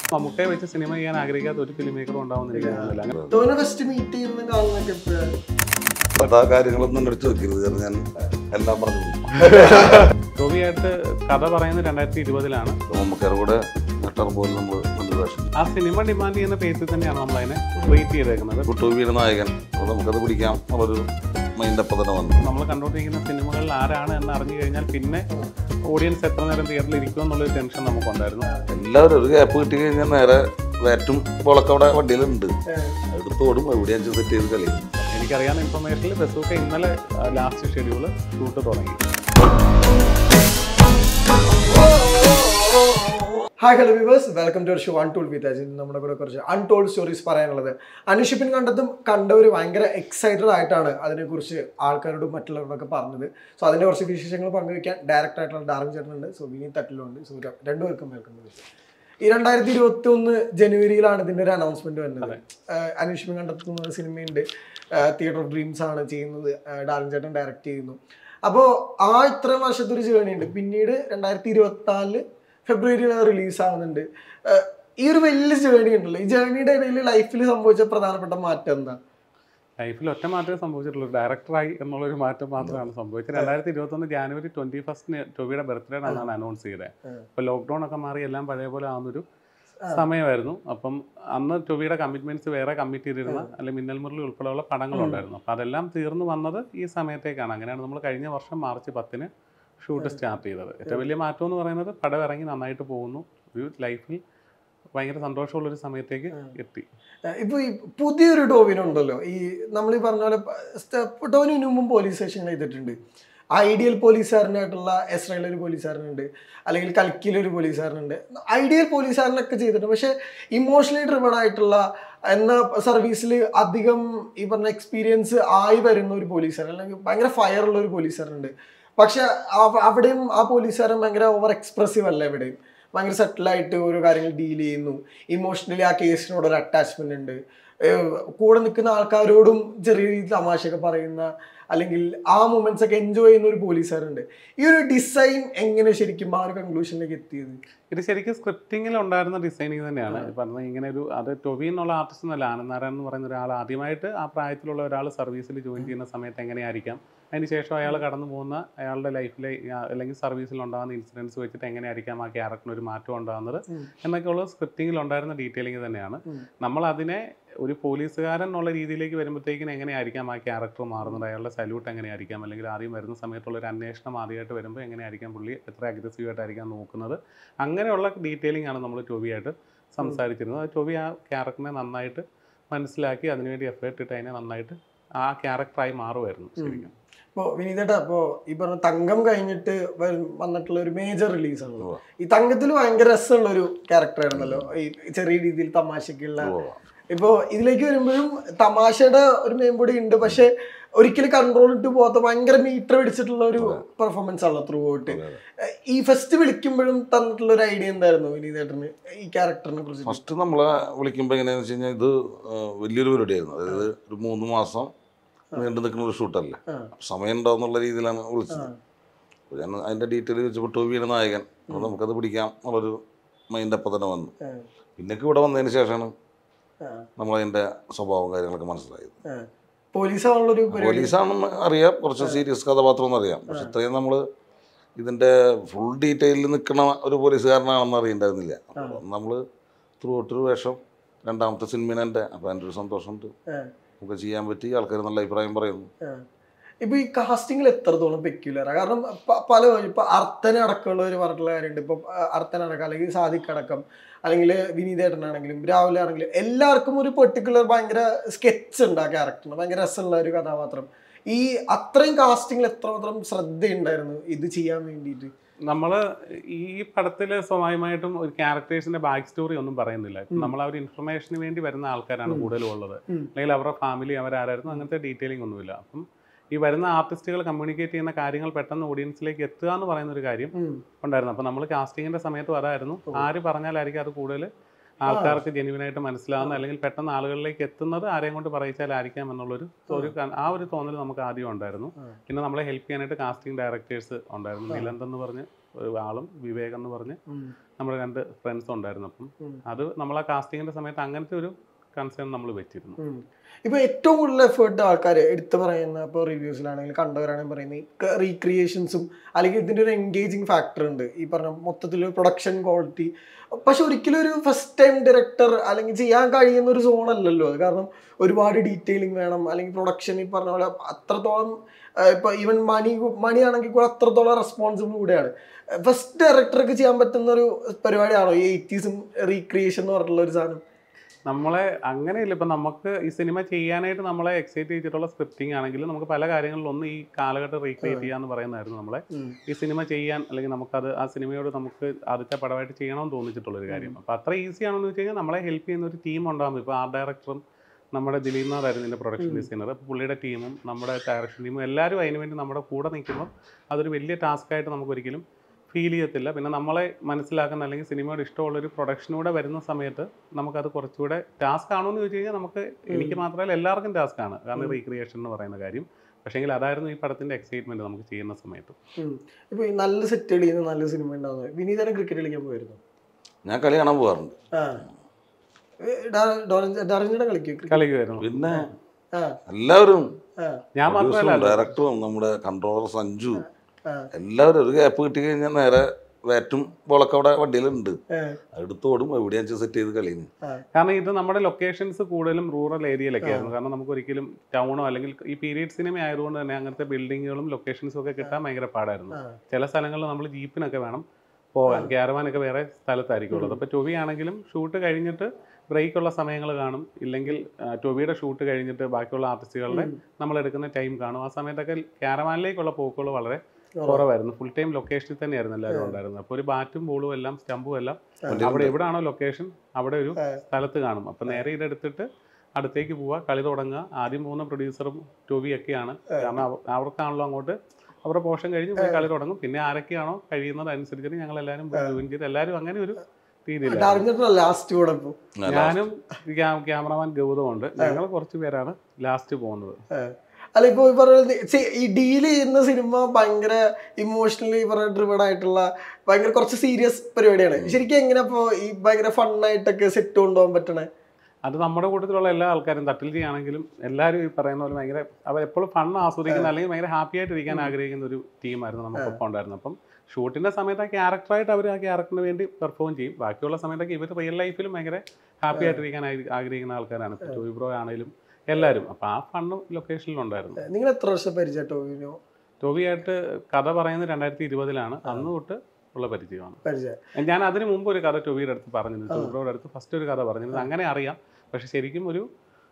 മമ്മൂക്കയെ വെച്ച് സിനിമ ചെയ്യാൻ ആഗ്രഹിക്കാത്ത ഒരു ഫിലിം മേക്കറും ഉണ്ടാവുന്ന എനിക്ക് കാര്യങ്ങളൊന്നും എടുത്തു വെക്കരുത്, ഞാൻ എല്ലാം പറഞ്ഞു. ടോവിയായിട്ട് കഥ പറയുന്നത് 2020-ലാണ്. മമ്മൂക്കയുടെ കൂടെ പോലെ നമ്മൾ നല്ല വേഷം. ആ സിനിമ ഡിമാൻഡ് ചെയ്യുന്ന പേസിൽ തന്നെയാണ് നമ്മൾ അതിനെ ട്രീറ്റ് ചെയ്തേക്കുന്നത്. ടോവിയുടെ നായകൻ, നമുക്കത് പിടിക്കാം എന്നുള്ളൊരു മൈൻഡ് അപ്പം തന്നെ വന്നു. നമ്മൾ കണ്ടുകൊണ്ടിരിക്കുന്ന സിനിമകളിൽ ആരാണ് എന്ന് അറിഞ്ഞു കഴിഞ്ഞാൽ പിന്നെ ഓഡിയൻസ് എത്ര നേരം തിയേറ്ററിൽ ഇരിക്കും എന്നുള്ളൊരു ടെൻഷൻ നമുക്കുണ്ടായിരുന്നു. എല്ലാവരും ഒരു ഗ്യാപ്പ് കിട്ടി കഴിഞ്ഞാൽ നേരെ വേറ്റും പോളൊക്കെ അവിടെ വണ്ടിയിലുണ്ട്, എടുത്തോടും എവിടെയാ സെറ്റ് ചെയ്ത് കളിയും. എനിക്കറിയാവുന്ന ഇൻഫർമേഷനിൽ ബസ്സൊക്കെ ഇന്നലെ ലാസ്റ്റ് ഷെഡ്യൂള് ഷൂട്ട് തുടങ്ങി. Hi hello viewers, welcome to show untold with Ajin. നമ്മുടെ കൂടെ കുറച്ച് അൺടോൾഡ് സ്റ്റോറീസ് പറയാനുള്ളത്. അനുഷിപ്പിൻ കണ്ടതും കണ്ടവർ ഭയങ്കര എക്സൈറ്റഡ് ആയിട്ടാണ് അതിനെക്കുറിച്ച് ആൾക്കാരോടും മറ്റുള്ളവരോടൊക്കെ പറഞ്ഞത്. സോ അതിൻ്റെ കുറച്ച് വിശേഷങ്ങൾ പങ്കുവയ്ക്കാൻ ഡയറക്റ്റ് ആയിട്ടുള്ള ഡാർവിൻ ചേട്ടനുണ്ട്, സോ വിനീത് തട്ടിലുണ്ട്. സോ രണ്ടുപേർക്കും വെൽക്കം. ഈ 2021 ജനുവരിയിലാണ് ഇതിൻ്റെ ഒരു അനൗൺസ്മെന്റ് വരുന്നത്. അനുഷിപ്പിൻ കണ്ടെത്തുന്ന സിനിമയുണ്ട്, തിയേറ്റർ ഓഫ് ഡ്രീംസ് ആണ് ചെയ്യുന്നത്, ഡാർവിൻ ചേട്ടൻ ഡയറക്റ്റ് ചെയ്യുന്നു. അപ്പോൾ ആ ഇത്രയും വർഷത്തെ ഒരു ജേണി ഉണ്ട്. പിന്നീട് 2024 ഫെബ്രുവരിയിൽ റിലീസാവുന്നുണ്ട്. ഈ ഒരു വലിയ ജേണി ഉണ്ടല്ലോ, ഈ ജേണിയുടെ ഇടയിൽ ലൈഫിൽ സംഭവിച്ച പ്രധാനപ്പെട്ട മാറ്റം എന്താ? ലൈഫിൽ ഒറ്റ മാറ്റമേ സംഭവിച്ചിട്ടുള്ളൂ, ഡയറക്ടറായി എന്നുള്ളൊരു മാറ്റം മാത്രമാണ് സംഭവിച്ചത്. 2021 ജാനുവരി 21 ടോവിയുടെ ബർത്ത്ഡേ ആണ് അനൗൺസ് ചെയ്തത്. അപ്പോൾ ലോക്ക്ഡൗൺ ഒക്കെ മാറി എല്ലാം പഴയ പോലെ ആവുന്നൊരു സമയമായിരുന്നു. അപ്പം അന്ന് ടോവിയുടെ കമ്മിറ്റ്മെന്റ്സ് വേറെ കമ്മിറ്റ് ചെയ്തിരുന്ന അല്ലെങ്കിൽ മിന്നൽ മുരളി ഉൾപ്പെടെയുള്ള പടങ്ങളുണ്ടായിരുന്നു. അപ്പം അതെല്ലാം തീർന്നു വന്നത് ഈ സമയത്തേക്കാണ്. അങ്ങനെയാണ് നമ്മൾ കഴിഞ്ഞ വർഷം മാർച്ച് 10 ഷൂട്ട് സ്റ്റാർട്ട് ചെയ്തത്. ഏറ്റവും വലിയ മാറ്റം എന്ന് പറയുന്നത് പടം ഇറങ്ങി നന്നായിട്ട് പോകുന്നു, ഒരു ലൈഫിൽ ഭയങ്കര സന്തോഷമുള്ളൊരു സമയത്തേക്ക് എത്തി. ഇപ്പോൾ ഈ പുതിയൊരു ടോവിനുണ്ടല്ലോ, ഈ നമ്മൾ ഈ പറഞ്ഞ പോലെ ടോവിന് മുമ്പും പോലീസ് സ്റ്റേഷൻ ചെയ്തിട്ടുണ്ട്. ഐഡിയൽ പോലീസുകാരനായിട്ടുള്ള എസ്രയിലൊരു പോലീസുകാരനുണ്ട്, അല്ലെങ്കിൽ കൽക്കിയിലൊരു പോലീസുകാരനുണ്ട്. ഐഡിയൽ പോലീസുകാരനൊക്കെ ചെയ്തിട്ടുണ്ട്. പക്ഷേ ഇമോഷണലി ഡ്രിവൺ ആയിട്ടുള്ള എന്ന സർവീസിൽ അധികം ഈ പറഞ്ഞ എക്സ്പീരിയൻസ് ആയി വരുന്ന ഒരു പോലീസുകാരൻ, അല്ലെങ്കിൽ ഭയങ്കര ഫയറുള്ള ഒരു പോലീസുകാരനുണ്ട്. പക്ഷെ അവിടെയും ആ പോലീസുകാരൻ ഭയങ്കര ഓവർ എക്സ്പ്രസീവ് അല്ല, എവിടെയും ഭയങ്കര സെറ്റിലായിട്ട് ഓരോ കാര്യങ്ങൾ ഡീൽ ചെയ്യുന്നു. ഇമോഷണലി ആ കേസിനോട് ഒരു അറ്റാച്ച്മെന്റ് ഉണ്ട്. കൂടെ നിൽക്കുന്ന ആൾക്കാരോടും ചെറിയ രീതിയിൽ തമാശയൊക്കെ പറയുന്ന, അല്ലെങ്കിൽ ആ മൊമെന്റ്സ് ഒക്കെ എൻജോയ് ചെയ്യുന്ന ഒരു പോലീസുകാരുണ്ട്. ഈ ഒരു ഡിസൈൻ എങ്ങനെ ശരിക്കും ആ ഒരു കൺക്ലൂഷനിലേക്ക് എത്തിയത്? ഇത് ശരിക്കും സ്ക്രിപ്റ്റിങ്ങിൽ ഉണ്ടായിരുന്ന ഡിസൈനിങ് തന്നെയാണ്. പറഞ്ഞത് ഇങ്ങനെ ഒരു അത് ടോവി എന്നുള്ള ആർട്ടിസ്റ്റ് എന്നല്ല, ആനന്ദനാരായണൻ എന്ന് പറയുന്ന ഒരാൾ ആദ്യമായിട്ട് ആ പ്രായത്തിലുള്ള ഒരാൾ സർവീസിൽ ജോയിൻ ചെയ്യുന്ന സമയത്ത് എങ്ങനെയായിരിക്കാം, അതിനുശേഷം അയാൾ കടന്നു പോകുന്ന അയാളുടെ ലൈഫിലെ അല്ലെങ്കിൽ സർവീസിൽ ഉണ്ടാകുന്ന ഇൻസിഡൻസ് വെച്ചിട്ട് എങ്ങനെയായിരിക്കാം ആ ക്യാരക്ടറിന് ഒരു മാറ്റം ഉണ്ടാകുന്നത് എന്നൊക്കെയുള്ള സ്ക്രിപ്റ്റിങ്ങിൽ ഉണ്ടായിരുന്ന ഡീറ്റെയിലിംഗ് തന്നെയാണ്. നമ്മൾ അതിനെ ഒരു പോലീസുകാരൻ എന്നുള്ള രീതിയിലേക്ക് വരുമ്പോഴത്തേക്കിന് എങ്ങനെയായിരിക്കാം ആ ക്യാരക്ടർ മാറുന്നത്, അയാളുടെ സല്യൂട്ട് എങ്ങനെയായിരിക്കാം, അല്ലെങ്കിൽ ആദ്യം വരുന്ന സമയത്തുള്ള ഒരു അന്വേഷണം ആദ്യമായിട്ട് വരുമ്പോൾ എങ്ങനെയായിരിക്കാം പുള്ളി എത്ര അഗ്രസീവായിട്ടായിരിക്കാം നോക്കുന്നത്, അങ്ങനെയുള്ള ഡീറ്റെയിലിംഗ് ആണ് നമ്മൾ ടോവിയായിട്ട് സംസാരിച്ചിരുന്നത്. അത് ടോവി ആ ക്യാരക്ടറിനെ നന്നായിട്ട് മനസ്സിലാക്കി അതിനുവേണ്ടി എഫേർട്ട് ഇട്ട് അതിനെ നന്നായിട്ട് ആ ക്യാരക്ടറായി മാറുമായിരുന്നു ശരിക്കും. ഇപ്പോൾ വിനീതേട്ടാ, ഇപ്പോൾ ഈ പറഞ്ഞ തങ്കം കഴിഞ്ഞിട്ട് വന്നിട്ടുള്ള ഒരു മേജർ റിലീസാണല്ലോ. ഈ തങ്കത്തിൽ ഭയങ്കര രസമുള്ളൊരു ക്യാരക്ടറായിരുന്നല്ലോ, ഈ ചെറിയ രീതിയിൽ തമാശക്കുള്ള. ഇപ്പോൾ ഇതിലേക്ക് വരുമ്പോഴും തമാശയുടെ ഒരു മേമ്പൊടി ഉണ്ട്, പക്ഷെ ഒരിക്കലും കൺട്രോൾ ഇട്ട് പോകാത്ത ഭയങ്കര മീറ്റർ പിടിച്ചിട്ടുള്ള ഒരു പെർഫോമൻസ് ആണല്ലോ ത്രൂ ഔട്ട്. ഈ ഫസ്റ്റ് വിളിക്കുമ്പോഴും തന്നിട്ടുള്ള ഒരു ഐഡിയ എന്തായിരുന്നു വിനീതേട്ടന് ഈ ക്യാരക്ടറിനെ കുറിച്ച്? ഫസ്റ്റ് നമ്മളെ വിളിക്കുമ്പോൾ എങ്ങനെയാണെന്ന് വെച്ച് കഴിഞ്ഞാൽ ഇത് വലിയൊരു പരിപാടിയായിരുന്നു. അതായത് ഒരു 3 മാസം നീണ്ടു നിൽക്കുന്ന ഒരു ഷൂട്ടല്ലേ, സമയം ഉണ്ടാവുന്നുള്ള രീതിയിലാണ് വിളിച്ചത്. ഞാൻ അതിൻ്റെ ഡീറ്റെയിൽ വെച്ചപ്പോൾ ടോവിയുടെ നായകൻ, നമുക്കത് പിടിക്കാം എന്നുള്ളൊരു മൈൻഡ് അപ്പം തന്നെ വന്നു. പിന്നെ ഇവിടെ വന്നതിന് ശേഷമാണ് നമ്മളതിൻ്റെ സ്വഭാവം കാര്യങ്ങളൊക്കെ മനസ്സിലായത്. പോലീസാണെന്ന് അറിയാം, കുറച്ച് സീരിയസ് കഥാപാത്രം എന്നറിയാം, പക്ഷെ ഇത്രയും നമ്മൾ ഇതിൻ്റെ ഫുൾ ഡീറ്റെയിലിൽ നിൽക്കുന്ന ഒരു പോലീസുകാരനാണെന്ന് അറിയണ്ടായിരുന്നില്ല. അപ്പോൾ നമ്മൾ ത്രൂ ഔട്ടൊരു വേഷം രണ്ടാമത്തെ സിനിമേനെ, അപ്പോൾ എൻ്റെ ഒരു സന്തോഷമുണ്ട്, നമുക്ക് ചെയ്യാൻ പറ്റി, ആൾക്കാർ നല്ല അഭിപ്രായം പറയുന്നു. ഇപ്പൊ ഈ കാസ്റ്റിംഗിൽ എത്രത്തോളം പെക്യുലർ? കാരണം പല ഇപ്പൊ അർത്തന അടക്കമുള്ളവർ പറഞ്ഞിട്ടുള്ള കാര്യമുണ്ട്. ഇപ്പൊ അർത്തന അടക്കം, അല്ലെങ്കിൽ സാദിഖ് അടക്കം, അല്ലെങ്കിൽ വിനീതേട്ടനാണെങ്കിലും രാഹുൽ ആണെങ്കിലും എല്ലാവർക്കും ഒരു പെർട്ടിക്കുലർ ഭയങ്കര സ്കെച്ച് ഉണ്ട് ആ ക്യാരക്ടറിന്, ഭയങ്കര രസമുള്ള ഒരു കഥാപാത്രം. ഈ അത്രയും കാസ്റ്റിംഗിൽ എത്രമാത്രം ശ്രദ്ധയുണ്ടായിരുന്നു ഇത് ചെയ്യാൻ വേണ്ടിയിട്ട്? നമ്മൾ ഈ പടത്തിൽ സ്വാഭാവികമായിട്ടും ഒരു ക്യാരക്ടേഴ്സിന്റെ ബാക്ക് സ്റ്റോറി ഒന്നും പറയുന്നില്ല. നമ്മൾ ആ ഒരു ഇൻഫർമേഷന് വേണ്ടി വരുന്ന ആൾക്കാരാണ് കൂടുതലും ഉള്ളത്, അല്ലെങ്കിൽ അവരുടെ ഫാമിലി അവരാരായിരുന്നു, അങ്ങനത്തെ ഡീറ്റെയിലിംഗ് ഒന്നുമില്ല. അപ്പം ഈ വരുന്ന ആർട്ടിസ്റ്റുകൾ കമ്മ്യൂണിക്കേറ്റ് ചെയ്യുന്ന കാര്യങ്ങൾ പെട്ടെന്ന് ഓഡിയൻസിലേക്ക് എത്തുക എന്ന് പറയുന്ന ഒരു കാര്യം ഉണ്ടായിരുന്നു. അപ്പം നമ്മൾ കാസ്റ്റിങ്ങിന്റെ സമയത്തും അതായിരുന്നു, ആര് പറഞ്ഞാലായിരിക്കും അത് കൂടുതൽ ആൾക്കാർക്ക് ജെന്യുവനായിട്ട് മനസ്സിലാവുന്ന, അല്ലെങ്കിൽ പെട്ടെന്ന് ആളുകളിലേക്ക് എത്തുന്നത് ആരെയും കൊണ്ട് പറയിച്ചാലായിരിക്കാം എന്നുള്ളൊരു ആ ഒരു തോന്നൽ നമുക്ക് ആദ്യം ഉണ്ടായിരുന്നു. പിന്നെ നമ്മളെ ഹെൽപ്പ് ചെയ്യാനായിട്ട് കാസ്റ്റിംഗ് ഡയറക്ടേഴ്സ് ഉണ്ടായിരുന്നു. നിലന്ത് എന്ന് പറഞ്ഞ് ഒരു ആളും വിവേക് എന്ന് പറഞ്ഞ് നമ്മുടെ 2 ഫ്രണ്ട്സും ഉണ്ടായിരുന്നു. അപ്പം അത് നമ്മൾ ആ കാസ്റ്റിങ്ങിന്റെ സമയത്ത് അങ്ങനത്തെ ഒരു കൺസേൺ നമ്മൾ വെച്ചിരുന്നു. ഇപ്പൊ ഏറ്റവും കൂടുതൽ എഫേർട്ട് ആൾക്കാർ എടുത്തു പറയുന്ന ഇപ്പോൾ റിവ്യൂസിലാണെങ്കിൽ കണ്ടവരാണെങ്കിൽ പറയുന്നത് റീക്രിയേഷൻസും അല്ലെങ്കിൽ ഇതിന്റെ ഒരു എൻഗേജിങ് ഫാക്ടർ ഉണ്ട് ഈ പറഞ്ഞ മൊത്തത്തിൽ പ്രൊഡക്ഷൻ ക്വാളിറ്റി. പക്ഷെ ഒരിക്കലും ഒരു ഫസ്റ്റ് ടൈം ഡയറക്ടർ അല്ലെങ്കിൽ ചെയ്യാൻ കഴിയുന്ന ഒരു സോൺ അല്ലല്ലോ അത്. കാരണം ഒരുപാട് ഡീറ്റെയിലിംഗ് വേണം, അല്ലെങ്കിൽ പ്രൊഡക്ഷൻ ഈ പറഞ്ഞ പോലെ അത്രത്തോളം ഇപ്പൊ ഈവൻ മണിയാണെങ്കിൽ കൂടെ അത്രത്തോളം റെസ്പോൺസിബിൾ കൂടെയാണ്. ഫസ്റ്റ് ഡയറക്ടർക്ക് ചെയ്യാൻ പറ്റുന്ന ഒരു പരിപാടിയാണോ ഈ 80s റീക്രിയേഷൻ എന്ന് പറഞ്ഞിട്ടുള്ള ഒരു സാധനം? നമ്മളെ അങ്ങനെയില്ല. ഇപ്പം നമുക്ക് ഈ സിനിമ ചെയ്യാനായിട്ട് നമ്മളെ എക്സൈറ്റ് ചെയ്തിട്ടുള്ള സ്ക്രിപ്റ്റിംഗ് ആണെങ്കിലും നമുക്ക് പല കാര്യങ്ങളിലൊന്നും ഈ കാലഘട്ടം റീക്രിയേറ്റ് ചെയ്യാന്ന് പറയുന്നതായിരുന്നു നമ്മളെ ഈ സിനിമ ചെയ്യാൻ, അല്ലെങ്കിൽ നമുക്കത് ആ സിനിമയോട് നമുക്ക് ആദ്യത്തെ പടമായിട്ട് ചെയ്യണമെന്ന് തോന്നിച്ചിട്ടുള്ളൊരു കാര്യം. അപ്പോൾ അത്ര ഈസി ആണെന്ന് വെച്ച് കഴിഞ്ഞാൽ നമ്മളെ ഹെൽപ്പ് ചെയ്യുന്ന ഒരു ടീം ഉണ്ടാകും. ഇപ്പോൾ ആർട്ട് ഡയറക്ടറും നമ്മുടെ ദിലീപ് നാഥായിരുന്നു ഇതിൻ്റെ പ്രൊഡക്ഷൻ ഡിസൈനർ. അപ്പോൾ പുള്ളിയുടെ ടീമും നമ്മുടെ ഡയറക്ഷൻ ടീമും എല്ലാവരും അതിന് വേണ്ടി നമ്മുടെ കൂടെ നിൽക്കുമ്പോൾ അതൊരു വലിയ ടാസ്ക്കായിട്ട് നമുക്കൊരിക്കലും ഫീൽ ചെയ്യത്തില്ല. പിന്നെ നമ്മളെ മനസ്സിലാക്കുന്ന അല്ലെങ്കിൽ സിനിമയോട് ഇഷ്ടമുള്ളൊരു പ്രൊഡക്ഷനൂടെ വരുന്ന സമയത്ത് നമുക്കത് കുറച്ചുകൂടെ ടാസ്ക് ആണോ എന്ന് ചോദിച്ചു കഴിഞ്ഞാൽ നമുക്ക് എനിക്ക് മാത്രമല്ല എല്ലാവർക്കും ടാസ്ക് ആണ്, കാരണം റീക്രിയേഷൻ എന്ന് പറയുന്ന കാര്യം. പക്ഷേങ്കിൽ അതായിരുന്നു ഈ പടത്തിന്റെ എക്സൈറ്റ്മെന്റ് നമുക്ക് ചെയ്യുന്ന സമയത്ത്. ഇപ്പൊ ഈ നല്ല സെറ്റ് കളിയുന്ന നല്ല സിനിമ ഉണ്ടാവുന്നത്. വിനീതനെ ക്രിക്കറ്റ് കളിക്കാൻ പോയിരുന്നു? ഞാൻ കളി കാണാൻ പോകാറുണ്ട്. കളിക്കുമായിരുന്നു. പിന്നെ എല്ലാവരും ഞാൻ മാത്രമല്ല, ഡയറക്ടറും നമ്മുടെ കൺട്രോളർ സഞ്ജു എല്ലാവരും ഒരു ഗ്യാപ്പ് കിട്ടി കഴിഞ്ഞാൽ നേരെ ബാറ്റും ബോളൊക്കെ അവിടെ വണ്ടിയിലുണ്ട്, അടുത്തോടും എവിടെയാണെന്ന് സെറ്റ് ചെയ്ത് കളിയുന്നു. കാരണം ഇത് നമ്മുടെ ലൊക്കേഷൻസ് കൂടുതലും റൂറൽ ഏരിയയിലൊക്കെ ആയിരുന്നു. കാരണം നമുക്ക് ഒരിക്കലും ടൗണോ അല്ലെങ്കിൽ ഈ പീരീഡ് സിനിമ ആയതുകൊണ്ട് തന്നെ അങ്ങനത്തെ ബിൽഡിങ്ങുകളും ലൊക്കേഷൻസും ഒക്കെ കിട്ടാൻ ഭയങ്കര പാടായിരുന്നു. ചില സ്ഥലങ്ങളിൽ നമ്മൾ ജീപ്പിനൊക്കെ വേണം പോകാൻ, ക്യാരവാനൊക്കെ വേറെ സ്ഥലത്തായിരിക്കും ഉള്ളത്. അപ്പോൾ ടൊവി ആണെങ്കിലും ഷൂട്ട് കഴിഞ്ഞിട്ട് ബ്രേക്കുള്ള സമയങ്ങൾ കാണും, ഇല്ലെങ്കിൽ ടൊവിയുടെ ഷൂട്ട് കഴിഞ്ഞിട്ട് ബാക്കിയുള്ള ആർട്ടിസ്റ്റുകളുടെ നമ്മളെടുക്കുന്ന ടൈം കാണും. ആ സമയത്തൊക്കെ ക്യാരവാനിലേക്കുള്ള പോക്കുകൾ വളരെ കുറവായിരുന്നു. ഫുൾ ടൈം ലൊക്കേഷനിൽ തന്നെയായിരുന്നു എല്ലാവരും ഉണ്ടായിരുന്നത്. അപ്പോൾ ഒരു ബാറ്റും ബോളും എല്ലാം സ്റ്റമ്പും എല്ലാം അവിടെ എവിടെയാണോ ലൊക്കേഷൻ അവിടെ ഒരു സ്ഥലത്ത് കാണും. അപ്പോൾ നേരെ ഇതെടുത്തിട്ട് അടുത്തേക്ക് പോവുക, കളി തുടങ്ങുക. ആദ്യം പോകുന്ന പ്രൊഡ്യൂസറും ടൊവിയൊക്കെയാണ്, കാരണം അവർക്കാണല്ലോ അങ്ങോട്ട് അവരുടെ പോർഷൻ കഴിഞ്ഞ് പോയി കളി തുടങ്ങും. പിന്നെ ആരൊക്കെയാണോ കഴിയുന്നത് അനുസരിച്ചിട്ട് ഞങ്ങൾ എല്ലാവരും ജോയിൻ ചെയ്ത് എല്ലാവരും അങ്ങനെ ഒരു രീതിയിലാണ്. ഞാനും ക്യാമറമാൻ ഗൗതം ഉണ്ട്, ഞങ്ങൾ കുറച്ച് പേരാണ് ലാസ്റ്റ് പോകുന്നത്. അല്ല, ഇപ്പൊ ഈ ഡീൽ ചെയ്യുന്ന സിനിമ ഭയങ്കര ഇമോഷണലി ഡ്രിവൺ ആയിട്ടുള്ള ഭയങ്കര കുറച്ച് സീരിയസ് പരിപാടിയാണ്. ശരിക്കും എങ്ങനെ അപ്പൊ ഈ ഭയങ്കര ഫണ്ണായിട്ടൊക്കെ സെറ്റ് കൊണ്ടുപോകാൻ പറ്റണേ? അത് നമ്മുടെ കൂട്ടത്തിലുള്ള എല്ലാ ആൾക്കാരും തട്ടിൽ ചെയ്യാണെങ്കിലും എല്ലാവരും ഈ പറയുന്ന പോലെ ഭയങ്കര അവരെപ്പോഴും ഫണ്ണ് ആസ്വദിക്കുന്ന അല്ലെങ്കിൽ ഭയങ്കര ഹാപ്പി ആയിട്ട് ഇരിക്കാൻ ആഗ്രഹിക്കുന്ന ഒരു ടീമായിരുന്നു നമുക്കൊപ്പം ഉണ്ടായിരുന്നു. അപ്പം ഷൂട്ടിന്റെ സമയത്ത് ആ ക്യാരക്ടറായിട്ട് അവർ ആ ക്യാരക്ടറിന് വേണ്ടി പെർഫോം ചെയ്യും. ബാക്കിയുള്ള സമയത്തൊക്കെ ഇവർ റിയൽ ലൈഫിലും ഭയങ്കര ഹാപ്പി ആയിട്ടിരിക്കാൻ ആഗ്രഹിക്കുന്ന ആൾക്കാരാണ്. ടോവി ബ്രോ ആണെങ്കിലും എല്ലാവരും. അപ്പം ആ ഫണ്ണ് ലൊക്കേഷനിലുണ്ടായിരുന്നു. നിങ്ങൾ എത്ര വർഷം പരിചയം ടോവിയായിട്ട്? കഥ പറയുന്നത് 2020 അന്ന് തൊട്ട് ഉള്ള പരിചയമാണ്. ഞാൻ അതിന് മുമ്പ് ഒരു കഥ ടൊവിയുടെ അടുത്ത് പറഞ്ഞിരുന്നു, ടോവി ബ്രോയുടെ അടുത്ത് ഫസ്റ്റ് ഒരു കഥ പറഞ്ഞിരുന്നു. അങ്ങനെ അറിയാം. പക്ഷെ ശരിക്കും ഒരു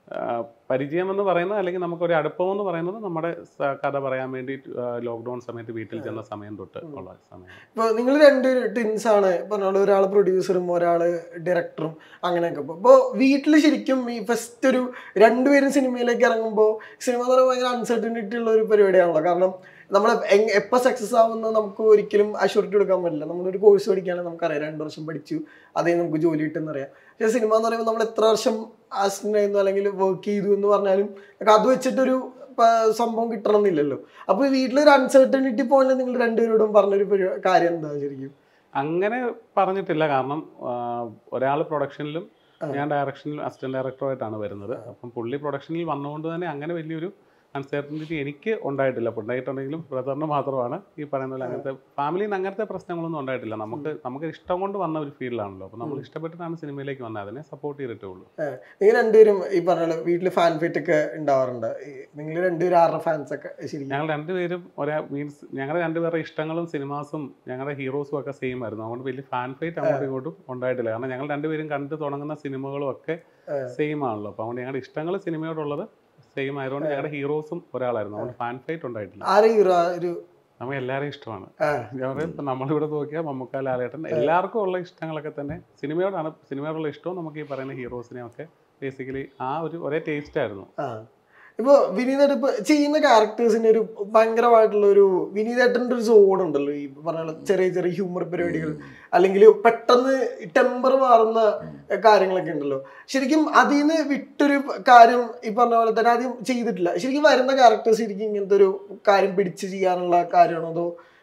പരിചയം എന്ന് പറയുന്നത് അല്ലെങ്കിൽ നമുക്കൊരു അടുപ്പം എന്ന് പറയുന്നത് നമ്മുടെ കഥ പറയാൻ വേണ്ടി ലോക്ക്ഡൌൺ സമയത്ത് വീട്ടിൽ ചെന്ന സമയം തൊട്ട് ഉള്ള സമയം. ഇപ്പോൾ നിങ്ങൾ രണ്ട് ടിൻസ് ആണ് പറഞ്ഞോളൂ, ഒരാൾ പ്രൊഡ്യൂസറും ഒരാൾ ഡയറക്ടറും അങ്ങനെയൊക്കെ. ഇപ്പോൾ വീട്ടിൽ ശരിക്കും ഈ ഫസ്റ്റ് ഒരു രണ്ടുപേരും സിനിമയിലേക്ക് ഇറങ്ങുമ്പോൾ സിനിമ എന്ന് പറയുമ്പോൾ ഭയങ്കര അൺസർട്ടനിറ്റി ഉള്ള ഒരു പരിപാടിയാണല്ലോ. കാരണം നമ്മൾ എപ്പോൾ സക്സസ് ആവുമെന്ന് നമുക്ക് ഒരിക്കലും അഷ്യൂരിറ്റി കൊടുക്കാൻ പറ്റില്ല. നമ്മളൊരു കോഴ്സ് പഠിക്കുകയാണെങ്കിൽ നമുക്കറിയാം 2 വർഷം പഠിച്ചു അതേ നമുക്ക് ജോലി കിട്ടുമെന്ന് അറിയാം. പക്ഷേ സിനിമ എന്ന് പറയുമ്പോൾ നമ്മൾ എത്ര വർഷം അസിസ്റ്റന്റ് ആയിരുന്നു അല്ലെങ്കിൽ വർക്ക് ചെയ്തു എന്ന് പറഞ്ഞാലും അത് വെച്ചിട്ടൊരു സംഭവം കിട്ടണമെന്നില്ലല്ലോ. അപ്പോൾ വീട്ടിലൊരു അൺസർട്ടനിറ്റി പോയിന്റ് നിങ്ങൾ രണ്ടുപേരോടും പറഞ്ഞൊരു കാര്യം എന്താ ശരിക്കും? അങ്ങനെ പറഞ്ഞിട്ടില്ല. കാരണം ഒരാൾ പ്രൊഡക്ഷനിലും ഞാൻ ഡയറക്ഷനിലും അസിസ്റ്റന്റ് ഡയറക്ടറുമായിട്ടാണ് വരുന്നത്. അപ്പം പുള്ളി പ്രൊഡക്ഷനിൽ വന്നുകൊണ്ട് തന്നെ അങ്ങനെ വലിയൊരു അൺസർട്ടനിറ്റി എനിക്ക് ഉണ്ടായിട്ടില്ല. ഉണ്ടായിട്ടുണ്ടെങ്കിലും ബ്രദറിന് മാത്രമാണ് ഈ പറയുന്ന പോലെ അങ്ങനത്തെ ഫാമിലിയിൽ നിന്ന് അങ്ങനത്തെ പ്രശ്നങ്ങളൊന്നും ഉണ്ടായിട്ടില്ല. നമുക്ക് ഇഷ്ടം കൊണ്ട് വന്ന ഒരു ഫീൽഡാണല്ലോ. അപ്പോൾ നമ്മൾ ഇഷ്ടപ്പെട്ടിട്ടാണ് സിനിമയിലേക്ക് വന്നത്, അതിനെ സപ്പോർട്ട് ചെയ്തിട്ടേ ഉള്ളൂ. നിങ്ങൾ രണ്ടുപേരും ഈ പറഞ്ഞ വീട്ടിൽ ഫാൻ ഫൈറ്റ് ഒക്കെ ഉണ്ടാവാറുണ്ട്? നിങ്ങൾ രണ്ടുപേരും ആരുടെ ഫാൻസ് ഒക്കെ? ശരി, ഞങ്ങൾ രണ്ടുപേരും ഞങ്ങളുടെ രണ്ടുപേരുടെ ഇഷ്ടങ്ങളും സിനിമാസും ഞങ്ങളുടെ ഹീറോസും ഒക്കെ സെയിം ആയിരുന്നു. അതുകൊണ്ട് വലിയ ഫാൻ ഫൈറ്റ് അങ്ങോട്ടും ഇങ്ങോട്ടും ഉണ്ടായിട്ടില്ല. കാരണം ഞങ്ങൾ രണ്ടുപേരും കണ്ടു തുടങ്ങുന്ന സിനിമകളും ഒക്കെ സെയിം ആണല്ലോ. അപ്പോൾ അതുകൊണ്ട് ഞങ്ങളുടെ ഇഷ്ടങ്ങൾ സിനിമയോടുള്ളത് സെയിം ആയതുകൊണ്ട് ഞങ്ങളുടെ ഹീറോസും ഒരാളായിരുന്നു. അതുകൊണ്ട് ഫാൻ ഫൈറ്റ് ഉണ്ടായിട്ടില്ല. നമുക്ക് എല്ലാവരെയും ഇഷ്ടമാണ്. നമ്മളിവിടെ നോക്കിയാൽ മമ്മൂക്ക, ലാലേട്ടൻ എല്ലാവർക്കും ഉള്ള ഇഷ്ടങ്ങളൊക്കെ തന്നെ സിനിമയോടുള്ള ഇഷ്ടവും നമുക്ക് ഈ പറയുന്ന ഹീറോസിനെയൊക്കെ ബേസിക്കലി ആ ഒരു ഒരേ ടേസ്റ്റ് ആയിരുന്നു. ഇപ്പോൾ വിനീതേട്ടൻ ഇപ്പോൾ ചെയ്യുന്ന ക്യാരക്ടേഴ്സിന് ഒരു ഭയങ്കരമായിട്ടുള്ള ഒരു വിനീതേട്ടൻ്റെ ഒരു സോൺ ഉണ്ടല്ലോ. ഈ പറഞ്ഞ ചെറിയ ചെറിയ ഹ്യൂമർ പരിപാടികൾ അല്ലെങ്കിൽ പെട്ടെന്ന് ടെമ്പർ മാറുന്ന കാര്യങ്ങളൊക്കെ ഉണ്ടല്ലോ. ശരിക്കും അതിൽ നിന്ന് വിട്ടൊരു കാര്യം ഈ പറഞ്ഞ പോലെ തന്നെ ആദ്യം ചെയ്തിട്ടില്ല. ശരിക്കും വരുന്ന ക്യാരക്ടേഴ്സ് ശരിക്കും ഇങ്ങനത്തെ ഒരു കാര്യം പിടിച്ച് ചെയ്യാനുള്ള കാര്യമാണോ അതോ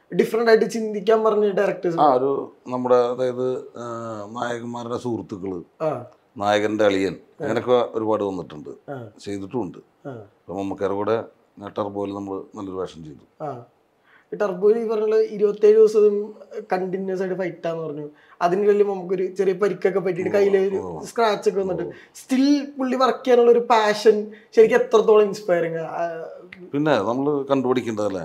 ഡിഫറെന്റ് ആയിട്ട് ചിന്തിക്കാൻ പറഞ്ഞ ഡയറക്ടേഴ്സ്? ഒരു നമ്മുടെ അതായത് നായകന്മാരുടെ സുഹൃത്തുക്കള്, നായകന്റെ അളിയൻ, അങ്ങനെയൊക്കെ ഒരുപാട് വന്നിട്ടുണ്ട്, ചെയ്തിട്ടുമുണ്ട്. അപ്പം മമ്മൂക്കയുടെ കൂടെ ടർബോയിൽ നമ്മൾ നല്ലൊരു വേഷം ചെയ്തു. ടർബോയിൽ ഈ പറഞ്ഞ 27 ദിവസം കണ്ടിന്യൂസ് ആയിട്ട് ഫൈറ്റാന്ന് പറഞ്ഞു. അതിനിടയിൽ നമുക്കൊരു ചെറിയ പരിക്കൊക്കെ പറ്റിയിട്ട് കയ്യിലൊരു സ്ക്രാച്ച് ഒക്കെ വന്നിട്ട് സ്റ്റിൽ പുള്ളി വർക്ക് ചെയ്യാനുള്ള ഒരു പാഷൻ ശരിക്കും എത്രത്തോളം ഇൻസ്പയറിങ്? പിന്നെ നമ്മൾ കണ്ടുപിടിക്കേണ്ടതല്ലേ,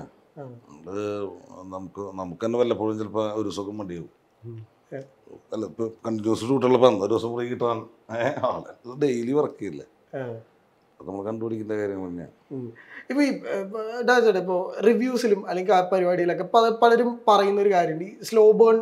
നമുക്ക് തന്നെ വല്ലപ്പോഴും ചിലപ്പോൾ ഒരു സുഖം മടിയാവും. അല്ല, ഇപ്പൊ കണ്ടിന്യൂസ് ഷൂട്ടുള്ളപ്പോൾ ഒരു ദിവസം പോയി കിട്ടാൻ ഡെയിലി വർക്ക് ചെയ്യില്ലേ, നമ്മൾ കണ്ടുപിടിക്കേണ്ട കാര്യം തന്നെയാണ്. ഇപ്പൊ ഈ ഡാൻസേട്ടാ ഇപ്പോൾ റിവ്യൂസിലും അല്ലെങ്കിൽ ആ പരിപാടിയിലൊക്കെ പലരും പറയുന്ന ഒരു കാര്യമുണ്ട്, ഈ സ്ലോ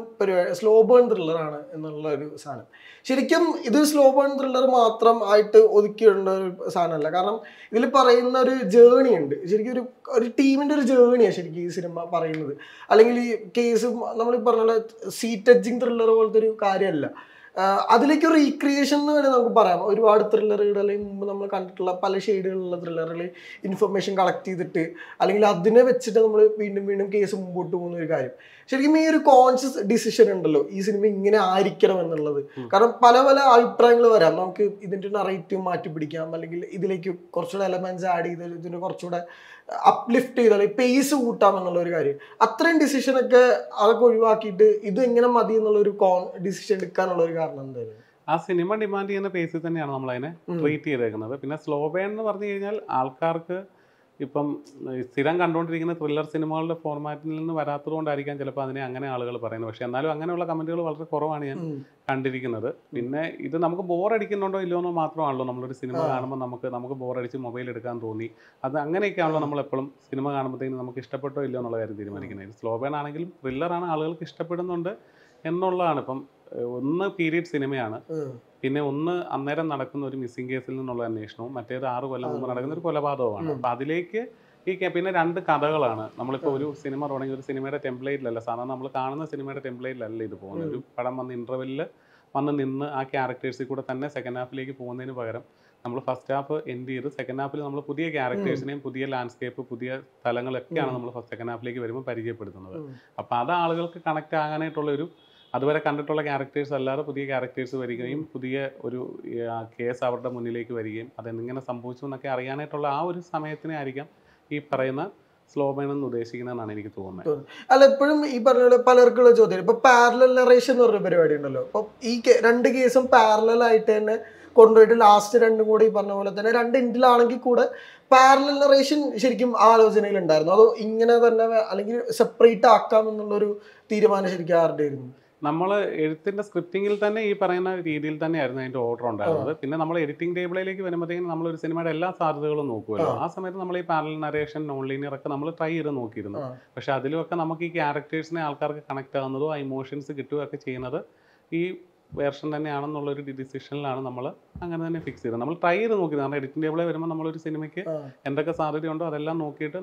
ബേൺ ത്രില്ലറാണ് എന്നുള്ള ഒരു സാധനം. ശരിക്കും ഇത് സ്ലോ ബേൺ ത്രില്ലർ മാത്രം ആയിട്ട് ഒതുക്കിയിടേണ്ട ഒരു സാധനമല്ല. കാരണം ഇതിൽ പറയുന്ന ഒരു ജേണി ഉണ്ട്, ശരിക്കും ഒരു ടീമിൻ്റെ ഒരു ജേണിയാണ് ശരിക്കും ഈ സിനിമ പറയുന്നത്. അല്ലെങ്കിൽ ഈ കേസ് നമ്മൾ പറഞ്ഞ സീറ്റ് എഡ്ജിങ് ത്രില്ലർ പോലത്തെ ഒരു കാര്യമല്ല. അതിലേക്ക് ഒരു റീക്രിയേഷൻ എന്ന് വേണമെങ്കിൽ നമുക്ക് പറയാം. ഒരുപാട് ത്രില്ലറുകൾ അല്ലെങ്കിൽ മുമ്പ് നമ്മൾ കണ്ടിട്ടുള്ള പല ഷെയ്ഡുകളുള്ള ത്രില്ലറുകൾ ഇൻഫർമേഷൻ കളക്ട് ചെയ്തിട്ട് അല്ലെങ്കിൽ അതിനെ വെച്ചിട്ട് നമ്മൾ വീണ്ടും വീണ്ടും കേസ് മുമ്പോട്ട് പോകുന്ന ഒരു കാര്യം. ശരിക്കും ഈ ഒരു കോൺഷ്യസ് ഡിസിഷൻ ഉണ്ടല്ലോ ഈ സിനിമ ഇങ്ങനെ ആയിരിക്കണം എന്നുള്ളത്. കാരണം പല പല അഭിപ്രായങ്ങൾ വരാം, നമുക്ക് ഇതിൻ്റെ നറേറ്റീവ് മാറ്റി പിടിക്കാം, അല്ലെങ്കിൽ ഇതിലേക്ക് കുറച്ചുകൂടെ എലമെന്റ്സ് ആഡ് ചെയ്ത് ഇതിന് കുറച്ചുകൂടെ അപ്ലിഫ്റ്റ് ചെയ്ത് അല്ലെങ്കിൽ പേസ് കൂട്ടാം എന്നുള്ള ഒരു കാര്യം. അത്രയും ഡിസിഷനൊക്കെ അതൊക്കെ ഒഴിവാക്കിയിട്ട് ഇത് എങ്ങനെ മതി എന്നുള്ളൊരു ഡിസിഷൻ എടുക്കാനുള്ള ഒരു കാരണം എന്തായാലും ആ സിനിമ ഡിമാൻഡ് ചെയ്യുന്ന പേസിൽ തന്നെയാണ് നമ്മൾ അതിനെ ട്രീറ്റ് ചെയ്തേക്കുന്നത്. പിന്നെ സ്ലോ ബേൺ എന്ന് പറഞ്ഞു കഴിഞ്ഞാൽ ആൾക്കാർക്ക് ഇപ്പം സ്ഥിരം കണ്ടുകൊണ്ടിരിക്കുന്ന ത്രില്ലർ സിനിമകളുടെ ഫോർമാറ്റിൽ നിന്ന് വരാത്തത് കൊണ്ടായിരിക്കാം ചിലപ്പോൾ അതിനെ അങ്ങനെ ആളുകൾ പറയുന്നത്. പക്ഷേ എന്നാലും അങ്ങനെയുള്ള കമൻറ്റുകൾ വളരെ കുറവാണ് ഞാൻ കണ്ടിരിക്കുന്നത്. പിന്നെ ഇത് നമുക്ക് ബോറടിക്കുന്നുണ്ടോ ഇല്ലയോ എന്ന് മാത്രമാണല്ലോ നമ്മളൊരു സിനിമ കാണുമ്പോൾ നമുക്ക് ബോറടിച്ച് മൊബൈൽ എടുക്കാൻ തോന്നി, അത് അങ്ങനെയൊക്കെയാണല്ലോ നമ്മളെപ്പോഴും സിനിമ കാണുമ്പോഴത്തേക്കും നമുക്ക് ഇഷ്ടപ്പെട്ടോ ഇല്ലയോ എന്നുള്ള കാര്യം തീരുമാനിക്കുന്നത്. സ്ലോ ബേൺ ആണെങ്കിലും ത്രില്ലറാണ്, ആളുകൾക്ക് ഇഷ്ടപ്പെടുന്നുണ്ട് എന്നുള്ളതാണ്. ഇപ്പം ഒന്ന് പീരീഡ് സിനിമയാണ്, പിന്നെ ഒന്ന് അന്നേരം നടക്കുന്ന ഒരു മിസ്സിംഗ് കേസിൽ നിന്നുള്ള അന്വേഷണവും, മറ്റേത് 6 കൊല്ലം മുമ്പ് നടക്കുന്ന ഒരു കൊലപാതകമാണ്. അപ്പം അതിലേക്ക് പിന്നെ 2 കഥകളാണ്. നമ്മളിപ്പോൾ ഒരു സിനിമ തുടങ്ങി ഒരു സിനിമയുടെ ടെംപ്ലേറ്റിലല്ല, സാധാരണ നമ്മൾ കാണുന്ന സിനിമയുടെ ടെംപ്ലേറ്റിലല്ല ഇത് പോകുന്നത്. ഒരു പടം വന്ന് ഇൻ്റർവെല്ലിൽ വന്ന് നിന്ന് ആ ക്യാരക്ടേഴ്സിൽ കൂടെ തന്നെ സെക്കൻഡ് ഹാഫിലേക്ക് പോകുന്നതിന് പകരം നമ്മൾ ഫസ്റ്റ് ഹാഫ് എൻഡ് ചെയ്ത് സെക്കൻഡ് ഹാഫിൽ നമ്മൾ പുതിയ ക്യാരക്ടേഴ്സിനെയും പുതിയ ലാൻഡ്സ്കേപ്പ് പുതിയ സ്ഥലങ്ങളൊക്കെയാണ് നമ്മൾ സെക്കൻഡ് ഹാഫിലേക്ക് വരുമ്പോൾ പരിചയപ്പെടുത്തുന്നത്. അപ്പോൾ അത് ആളുകൾക്ക് കണക്ട് ആകാനായിട്ടുള്ളൊരു അതുവരെ കണ്ടിട്ടുള്ള ക്യാരക്ടേഴ്സ് അല്ലാതെ പുതിയ ക്യാരക്ടേഴ്സ് വരികയും പുതിയ ഒരു കേസ് അവരുടെ മുന്നിലേക്ക് വരികയും അതെങ്ങനെ സംഭവിച്ചു എന്നൊക്കെ അറിയാനായിട്ടുള്ള ആ ഒരു സമയത്തിനെ ആയിരിക്കാം ഈ പറയുന്ന സ്ലോ ബേൺ എന്ന് ഉദ്ദേശിക്കുന്നതെന്നാണ് എനിക്ക് തോന്നുന്നത്. അല്ല, എപ്പോഴും ഈ പറഞ്ഞ പലർക്കുള്ള ചോദ്യം, ഇപ്പൊ പാരലൽ നറേഷൻ എന്ന് പറഞ്ഞ പരിപാടി ഉണ്ടല്ലോ. അപ്പൊ ഈ 2 കേസും പാരലൽ ആയിട്ട് തന്നെ കൊണ്ടുപോയിട്ട് ലാസ്റ്റ് 2 കൂടെ ഈ പറഞ്ഞ പോലെ തന്നെ 2 എൻഡിലാണെങ്കിൽ കൂടെ പാരലൽ നറേഷൻ ശരിക്കും ആലോചനയിൽ ഉണ്ടായിരുന്നു, അതോ ഇങ്ങനെ തന്നെ അല്ലെങ്കിൽ സെപ്പറേറ്റ് ആക്കാം എന്നുള്ളൊരു തീരുമാനം ശരിക്കും ആരുടെ ആയിരുന്നു? നമ്മൾ എഴുത്തിൻ്റെ സ്ക്രിപ്റ്റിങ്ങിൽ തന്നെ ഈ പറയുന്ന രീതിയിൽ തന്നെയായിരുന്നു അതിൻ്റെ ഓർഡർ ഉണ്ടായിരുന്നത്. പിന്നെ നമ്മൾ എഡിറ്റിംഗ് ടേബിളിലേക്ക് വരുമ്പോഴത്തേക്കും നമ്മളൊരു സിനിമയുടെ എല്ലാ സാധ്യതകളും നോക്കുമല്ലോ. ആ സമയത്ത് നമ്മൾ ഈ പാരലൽ നരേഷൻ, നോൺ ലീനിയർ ഒക്കെ നമ്മൾ ട്രൈ ചെയ്ത് നോക്കിയിരുന്നു. പക്ഷെ അതിലുമൊക്കെ നമുക്ക് ഈ ക്യാരക്ടേഴ്സിനെ ആൾക്കാർക്ക് കണക്ട് ആകുന്നതോ ആ ഇമോഷൻസ് കിട്ടുകയൊക്കെ ചെയ്യുന്നത് ഈ വേർഷൻ തന്നെയാണെന്നുള്ളൊരു ഡിസിഷനിലാണ് നമ്മൾ അങ്ങനെ തന്നെ ഫിക്സ് ചെയ്തത്. നമ്മൾ ട്രൈ ചെയ്ത് നോക്കിയത്. കാരണം എഡിറ്റിംഗ് ടേബിളിൽ വരുമ്പോൾ നമ്മളൊരു സിനിമയ്ക്ക് എന്തൊക്കെ സാധ്യതയുണ്ടോ അതെല്ലാം നോക്കിയിട്ട്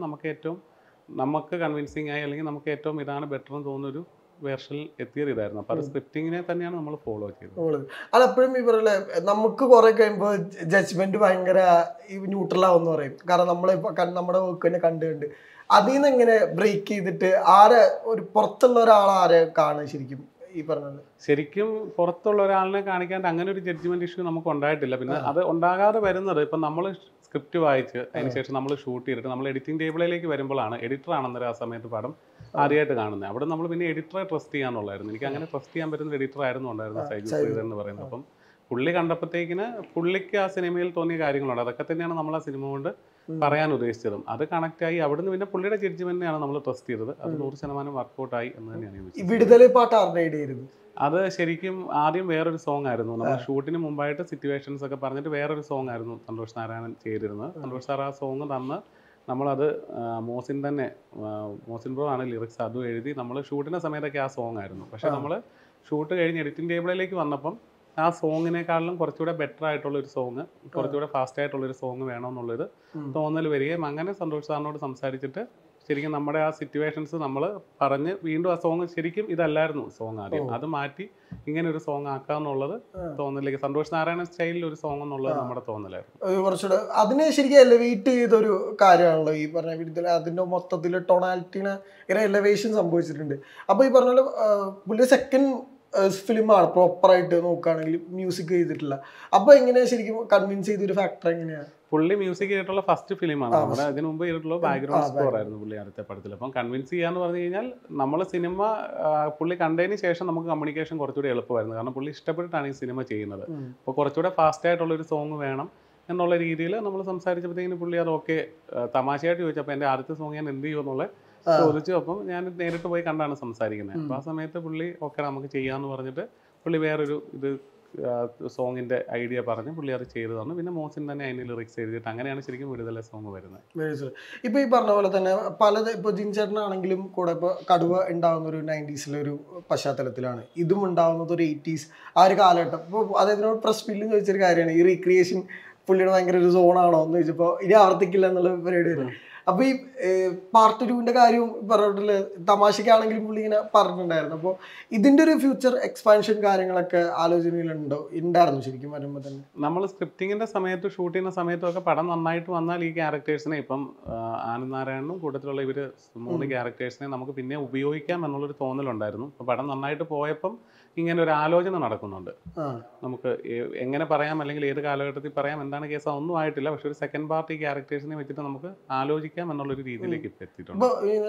നമുക്ക് കൺവിൻസിങ് ആയി അല്ലെങ്കിൽ നമുക്ക് ഏറ്റവും ഇതാണ് ബെറ്റർ എന്ന് തോന്നുന്നൊരു വേർഷനിൽ എത്തിയത് ഇതായിരുന്നു. അപ്പോൾ അത് സ്ക്രിപ്റ്റിങ്ങിനെ തന്നെയാണ് നമ്മൾ ഫോളോ ചെയ്തത്. അതെപ്പോഴും ഈ പറയല്ലേ, നമുക്ക് കുറെ കഴിയുമ്പോൾ ജഡ്ജ്മെന്റ് ഭയങ്കര ന്യൂട്രൽ ആവും എന്ന് പറയും. കാരണം നമ്മളിപ്പോൾ നമ്മുടെ വർക്ക് തന്നെ കണ്ടുകൊണ്ട് അതിൽ നിന്ന് എങ്ങനെ ബ്രേക്ക് ചെയ്തിട്ട് ഒരു പുറത്തുള്ള ഒരാളെ കാണുക ശരിക്കും ഈ പറഞ്ഞത്? ശരിക്കും പുറത്തുള്ള ഒരാളിനെ കാണിക്കാണ്ട് അങ്ങനെ ഒരു ജഡ്ജ്മെന്റ് ഇഷ്യൂ നമുക്ക് ഉണ്ടായിട്ടില്ല. പിന്നെ അത് ഉണ്ടാകാതെ വരുന്നത് ഇപ്പം നമ്മൾ സ്ക്രിപ്റ്റ് വായിച്ച് അതിനുശേഷം നമ്മൾ ഷൂട്ട് ചെയ്തിട്ട് നമ്മൾ എഡിറ്റിംഗ് ടേബിളിലേക്ക് വരുമ്പോഴാണ് എഡിറ്റർ ആണെന്നൊരു ആ സമയത്ത് പടം ആദ്യമായിട്ട് കാണുന്നത്. അവിടെ നമ്മൾ പിന്നെ എഡിറ്ററെ ട്രസ്റ്റ് ചെയ്യാനുള്ളായിരുന്നു. എനിക്ക് അങ്ങനെ ട്രസ്റ്റ് ചെയ്യാൻ പറ്റുന്ന എഡിറ്റർ ആയിരുന്നു ഉണ്ടായിരുന്നത്, സൈജു ശ്രീധരൻ എന്ന് പറയുന്നത്. അപ്പം പുള്ളി കണ്ടപ്പോഴത്തേക്കിന് പുള്ളിക്ക് ആ സിനിമയിൽ തോന്നിയ കാര്യങ്ങളുണ്ട്, അതൊക്കെ തന്നെയാണ് നമ്മൾ ആ സിനിമ കൊണ്ട് പറയാൻ ഉദ്ദേശിച്ചതും. അത് കണക്ട് ആയി അവിടുന്ന് പിന്നെ പുള്ളിയുടെ ജഡ്ജ്മെന്റിനെയാണ് നമ്മൾ ട്രസ്റ്റ് ചെയ്തത്. അത് 100% വർക്കൗട്ട് ആയി എന്ന് തന്നെയാണ്. വിടുതല പാട്ട് ആരുടെ ആയിരുന്നു? അത് ശരിക്കും ആദ്യം വേറൊരു സോങ് ആയിരുന്നു. നമ്മൾ ഷൂട്ടിന് മുമ്പായിട്ട് സിറ്റുവേഷൻസ് ഒക്കെ പറഞ്ഞിട്ട് വേറൊരു സോങ് ആയിരുന്നു സന്തോഷ് നാരായണൻ ചെയ്തിരുന്നത്. സന്തോഷ് സാർ ആ സോങ് തന്ന് നമ്മളത് മോസിൻ ബ്രോ ആണ് ലിറിക്സ്, അതും എഴുതി നമ്മൾ ഷൂട്ടിൻ്റെ സമയത്തൊക്കെ ആ സോങ് ആയിരുന്നു. പക്ഷെ നമ്മൾ ഷൂട്ട് കഴിഞ്ഞ് എഡിറ്റിംഗ് ടേബിളിലേക്ക് വന്നപ്പം ആ സോങ്ങിനേക്കാളിലും കുറച്ചുകൂടെ ബെറ്റർ ആയിട്ടുള്ളൊരു സോങ്, കുറച്ചുകൂടെ ഫാസ്റ്റ് ആയിട്ടുള്ളൊരു സോങ് വേണമെന്നുള്ളൊരു തോന്നൽ വരികയും അങ്ങനെ സന്തോഷ് സാറിനോട് സംസാരിച്ചിട്ട് ശരിക്കും നമ്മുടെ ആ സിറ്റുവേഷൻസ് നമ്മൾ പറഞ്ഞ് വീണ്ടും ആ സോങ് ശരിക്കും ഇതല്ലായിരുന്നു സോങ് ആദ്യം, അത് മാറ്റി ഇങ്ങനെ ഒരു സോങ് ആക്കാന്നുള്ളത് തോന്നലേക്ക് സന്തോഷ് നാരായണൻ സ്റ്റൈലിൽ ഒരു സോങ് എന്നുള്ളത് നമ്മുടെ തോന്നലായിരുന്നു. കുറച്ചുകൂടെ അതിനെ ശരിക്കും എലവേറ്റ് ചെയ്തൊരു കാര്യമാണല്ലോ ഈ പറഞ്ഞ വിധത്തിൽ. അതിന്റെ മൊത്തത്തിൽ ടൊണാലിറ്റിനെ ഇങ്ങനെ എലവേഷൻ സംഭവിച്ചിട്ടുണ്ട്. അപ്പൊ ഈ പറഞ്ഞ പോലെ പുള്ളി സെക്കൻഡ് ഫിലിമാണ് പ്രോപ്പറായിട്ട് നോക്കുകയാണെങ്കിൽ മ്യൂസിക് ചെയ്തിട്ടില്ല. അപ്പൊ എങ്ങനെയാ ശരിക്കും കൺവിൻസ് ചെയ്തൊരു ഫാക്ടർ എങ്ങനെയാണ്? പുള്ളി മ്യൂസിക് ചെയ്തിട്ടുള്ള ഫസ്റ്റ് ഫിലിമാണ് നമ്മുടെ. അതിന് മുമ്പ് ചെയ്തിട്ടുള്ള ബാക്ക്ഗ്രൗണ്ട് സ്കോർ ആയിരുന്നു പുള്ളി അടുത്ത പടത്തിൽ. അപ്പം കൺവിൻസ് ചെയ്യാന്ന് പറഞ്ഞു കഴിഞ്ഞാൽ നമ്മൾ സിനിമ പുള്ളി കണ്ടതിന് ശേഷം നമുക്ക് കമ്മ്യൂണിക്കേഷൻ കുറച്ചുകൂടി എളുപ്പമായിരുന്നു. കാരണം പുള്ളി ഇഷ്ടപ്പെട്ടിട്ടാണ് ഈ സിനിമ ചെയ്യുന്നത്. അപ്പോൾ കുറച്ചുകൂടെ ഫാസ്റ്റ് ആയിട്ടുള്ളൊരു സോങ് വേണം എന്നുള്ള രീതിയിൽ നമ്മൾ സംസാരിച്ചപ്പോഴത്തേക്കിന് പുള്ളി അത് ഓക്കെ തമാശയായിട്ട് ചോദിച്ചപ്പോൾ എൻ്റെ ആദ്യത്തെ സോങ് ഞാൻ എന്ത് ചെയ്യുമെന്നുള്ള ചോദിച്ചു. അപ്പം ഞാൻ നേരിട്ട് പോയി കണ്ടാണ് സംസാരിക്കുന്നത്. അപ്പോൾ ആ സമയത്ത് പുള്ളി ഓക്കെ നമുക്ക് ചെയ്യാമെന്ന് പറഞ്ഞിട്ട് പുള്ളി വേറൊരു ഇത് സോങ്ങിന്റെ ഐഡിയ പറഞ്ഞ് പുള്ളി അത് ചെയ്തു തന്നു. പിന്നെ മോസിൻ തന്നെ അതിന് ലിറിക്സ് എഴുതിയിട്ട് അങ്ങനെയാണ് ശരിക്കും വിടുതല സോങ് വരുന്നത്. ഇപ്പൊ ഈ പറഞ്ഞ പോലെ തന്നെ പല ഇപ്പൊ ജിൻചേട്ടനാണെങ്കിലും കൂടെ ഇപ്പൊ കടുവ ഉണ്ടാവുന്ന ഒരു 90s ഒരു പശ്ചാത്തലത്തിലാണ്, ഇതും ഉണ്ടാവുന്നത് ഒരു 80s ആ ഒരു കാലഘട്ടം. ഇപ്പോൾ അദ്ദേഹത്തിനോട് പ്രസ് ഫീൽഡിൽ ചോദിച്ചൊരു കാര്യമാണ് ഈ റീക്രിയേഷൻ പുള്ളിയുടെ ഭയങ്കര ഒരു സോണാണോ എന്ന് ചോദിച്ചപ്പോൾ ഇനി ആവർത്തിക്കില്ല എന്നുള്ള പരിപാടി വരും. അപ്പൊ ഈ പാർട്ട് 2ന്റെ കാര്യവും പറഞ്ഞിട്ടില്ല, തമാശക്കാണെങ്കിലും പുള്ളി ഇങ്ങനെ പറഞ്ഞിട്ടുണ്ടായിരുന്നു. അപ്പോൾ ഇതിന്റെ ഒരു ഫ്യൂച്ചർ എക്സ്പാൻഷൻ കാര്യങ്ങളൊക്കെ ഉണ്ടായിരുന്നു ശരിക്കും വരുമ്പോൾ തന്നെ. നമ്മൾ സ്ക്രിപ്റ്റിങ്ങിന്റെ സമയത്ത് ഷൂട്ട് ചെയ്യുന്ന സമയത്തും ഒക്കെ പടം നന്നായിട്ട് വന്നാൽ ഈ ക്യാരക്ടേഴ്സിനെ ഇപ്പം ആനന്ദ് നാരായണനും കൂട്ടത്തിലുള്ള ഇവര് 3 ക്യാരക്ടേഴ്സിനെ നമുക്ക് പിന്നെ ഉപയോഗിക്കാം എന്നുള്ളൊരു തോന്നലുണ്ടായിരുന്നു. അപ്പൊ പടം നന്നായിട്ട് പോയപ്പം ഇങ്ങനെ ഒരു ആലോചന നടക്കുന്നുണ്ട്. നമുക്ക് എങ്ങനെ പറയാം അല്ലെങ്കിൽ ഏത് കാലഘട്ടത്തിൽ പറയാം എന്താണ് കേസ് ഒന്നും ആയിട്ടില്ല. പക്ഷെ ഒരു സെക്കൻഡ് പാർട്ട് ഈ ക്യാരക്ടേഴ്സിനെ വെച്ചിട്ട് നമുക്ക് ആലോചിക്കാം എന്നുള്ളൊരു രീതിയിലേക്ക് എത്തിയിട്ടുണ്ട്.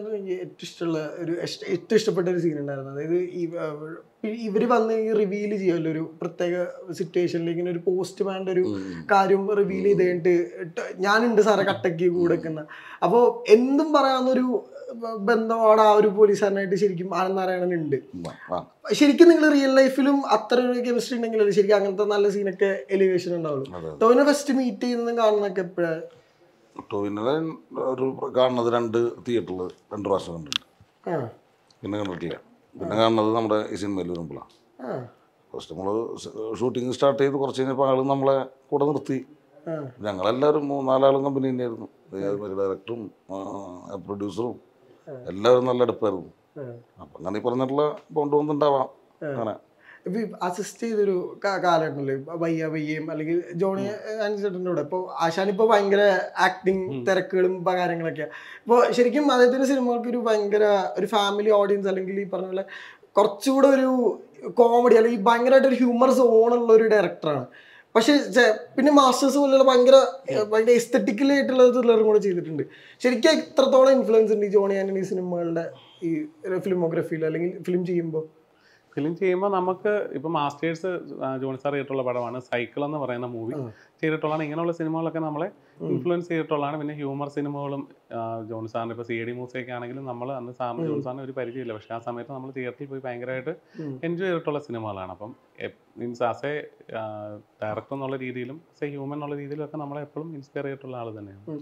ഏറ്റവും ഇഷ്ടപ്പെട്ട ഒരു സീൻ ഉണ്ടായിരുന്നു. അതായത് ഇവര് വന്ന് റിവീൽ ചെയ്യുമല്ലോ ഒരു പ്രത്യേക സിറ്റുവേഷനിൽ ഇങ്ങനെ ഒരു പോസ്റ്റ്മാൻ്റെ ഒരു കാര്യം റിവീൽ ചെയ്ത് കഴിഞ്ഞിട്ട് ഞാനുണ്ട് സാറെ കട്ടയ്ക്ക് കൂടെക്കുന്ന. അപ്പോൾ എന്തും പറയാവുന്നൊരു ബന്ധമാണ് ആ ഒരു പോലീസുകാരനായിട്ട് ശരിക്കും ആനന്ദ് നാരായണൻ ഉണ്ട്. ശരിക്കും നിങ്ങൾ റിയൽ ലൈഫിലും അത്ര ഒരു കെമിസ്ട്രി ഉണ്ടെങ്കിലല്ലേ ശരിക്കും അങ്ങനത്തെ നല്ല സീനൊക്കെ എലിവേഷൻ ഉണ്ടാവുള്ളൂ. ടോവിനെ ഫസ്റ്റ് മീറ്റ് ചെയ്യുന്നതും കാണുന്നതൊക്കെ എപ്പോഴാണ്? ടോവിനെ ഒരു കാണുന്നത് 2 തിയേറ്ററിൽ 2 പ്രാവശ്യം കണ്ടിട്ടുണ്ട്. പിന്നെ കണ്ടിട്ടില്ല. പിന്നെ കാണുന്നത് നമ്മുടെ ഈ സിനിമയിൽ വരുമ്പോഴാണ്. ഫസ്റ്റ് നമ്മൾ ഷൂട്ടിങ് സ്റ്റാർട്ട് ചെയ്ത് കുറച്ച് കഴിഞ്ഞപ്പോൾ ആൾ നമ്മളെ കൂടെ നിർത്തി. ഞങ്ങളെല്ലാവരും 3-4 ആളും കമ്പനി തന്നെയായിരുന്നു. ഡയറക്ടറും പ്രൊഡ്യൂസറും എല്ലാവരും നല്ല അടുപ്പായിരുന്നു. അപ്പം അങ്ങനെ ഈ പറഞ്ഞിട്ടുള്ള ബോണ്ട് കൊണ്ടുണ്ടാവാം. അങ്ങനെ അസിസ്റ്റ് ചെയ്തൊരു കാലഘട്ടമല്ലേ വയ്യയും അല്ലെങ്കിൽ ജോണി ആൻഡ്രൂസിന്റെ കൂടെ. ഇപ്പോൾ ആശാനിപ്പോൾ ഭയങ്കര ആക്ടിങ് തിരക്കുകളും കാര്യങ്ങളൊക്കെയാണ്. ഇപ്പോൾ ശരിക്കും അദ്ദേഹത്തിന്റെ സിനിമകൾക്ക് ഒരു ഭയങ്കര ഒരു ഫാമിലി ഓഡിയൻസ് അല്ലെങ്കിൽ ഈ പറഞ്ഞ പോലെ കുറച്ചുകൂടെ ഒരു കോമഡി അല്ലെങ്കിൽ ഭയങ്കരമായിട്ട് ഒരു ഹ്യൂമർ സോണുള്ള ഒരു ഡയറക്ടറാണ്. പക്ഷെ പിന്നെ മാസ്റ്റേഴ്സ് പോലുള്ള ഭയങ്കര എസ്തെറ്റിക്കലി ആയിട്ടുള്ള ത്രില്ലറും കൂടെ ചെയ്തിട്ടുണ്ട്. ശരിക്കും എത്രത്തോളം ഇൻഫ്ലുവൻസ് ഉണ്ട് ഈ ജോണി ആന്റണി സിനിമകളുടെ ഈ ഫിലിമോഗ്രഫിയിൽ അല്ലെങ്കിൽ ഫിലിം ചെയ്യുമ്പോൾ? നമുക്ക് ഇപ്പം മാസ്റ്റേഴ്സ് ജോണി സാർ ചെയ്തിട്ടുള്ള പടമാണ്. സൈക്കിൾ എന്ന് പറയുന്ന മൂവി ചെയ്തിട്ടുള്ളതാണ്. ഇങ്ങനെയുള്ള സിനിമകളൊക്കെ നമ്മളെ ഇൻഫ്ലുവൻസ് ചെയ്തിട്ടുള്ളതാണ്. പിന്നെ ഹ്യൂമർ സിനിമകളും ജോണി സാറിന് ഇപ്പോൾ CID മൂസയൊക്കെ ആണെങ്കിലും നമ്മൾ അന്ന് ജോണി സാറിന് ഒരു പരിചയമില്ല. പക്ഷേ ആ സമയത്ത് നമ്മൾ തിയേറ്ററിൽ പോയി ഭയങ്കരമായിട്ട് എൻജോയ് ചെയ്തിട്ടുള്ള സിനിമകളാണ്. അപ്പം മീൻസ് ആസ് എ ഡയറക്ടർ എന്നുള്ള രീതിയിലും ആസ് എ ഹ്യൂമൻ എന്നുള്ള രീതിയിലും ഒക്കെ നമ്മളെ എപ്പോഴും ഇൻസ്പയർ ചെയ്തിട്ടുള്ള ആൾ തന്നെയാണ്.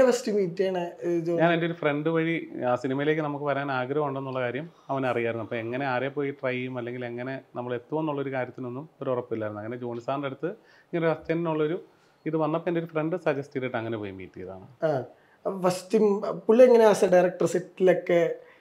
ഞാൻ എൻ്റെ ഒരു ഫ്രണ്ട് വഴി ആ സിനിമയിലേക്ക് നമുക്ക് വരാൻ ആഗ്രഹം ഉണ്ടെന്നുള്ള കാര്യം അവൻ അറിയായിരുന്നു. അപ്പോൾ എങ്ങനെ ആരെ പോയി ട്രൈ ചെയ്യും അല്ലെങ്കിൽ എങ്ങനെ നമ്മൾ എത്തുമെന്നുള്ളൊരു കാര്യത്തിനൊന്നും ഒരു ഉറപ്പില്ലായിരുന്നു. അങ്ങനെ ജോണി സാറിൻ്റെ അടുത്ത് ഇങ്ങനെ ഒരു അച്ഛനുള്ളൊരു ഇത് വന്നപ്പോൾ എൻ്റെ ഒരു ഫ്രണ്ട് സജസ്റ്റ് ചെയ്തിട്ട് അങ്ങനെ പോയി മീറ്റ് ചെയ്തതാണ്. ഫസ്റ്റ് പുള്ളി എങ്ങനെയാ ഡയറക്ടർ സെറ്റിലൊക്കെ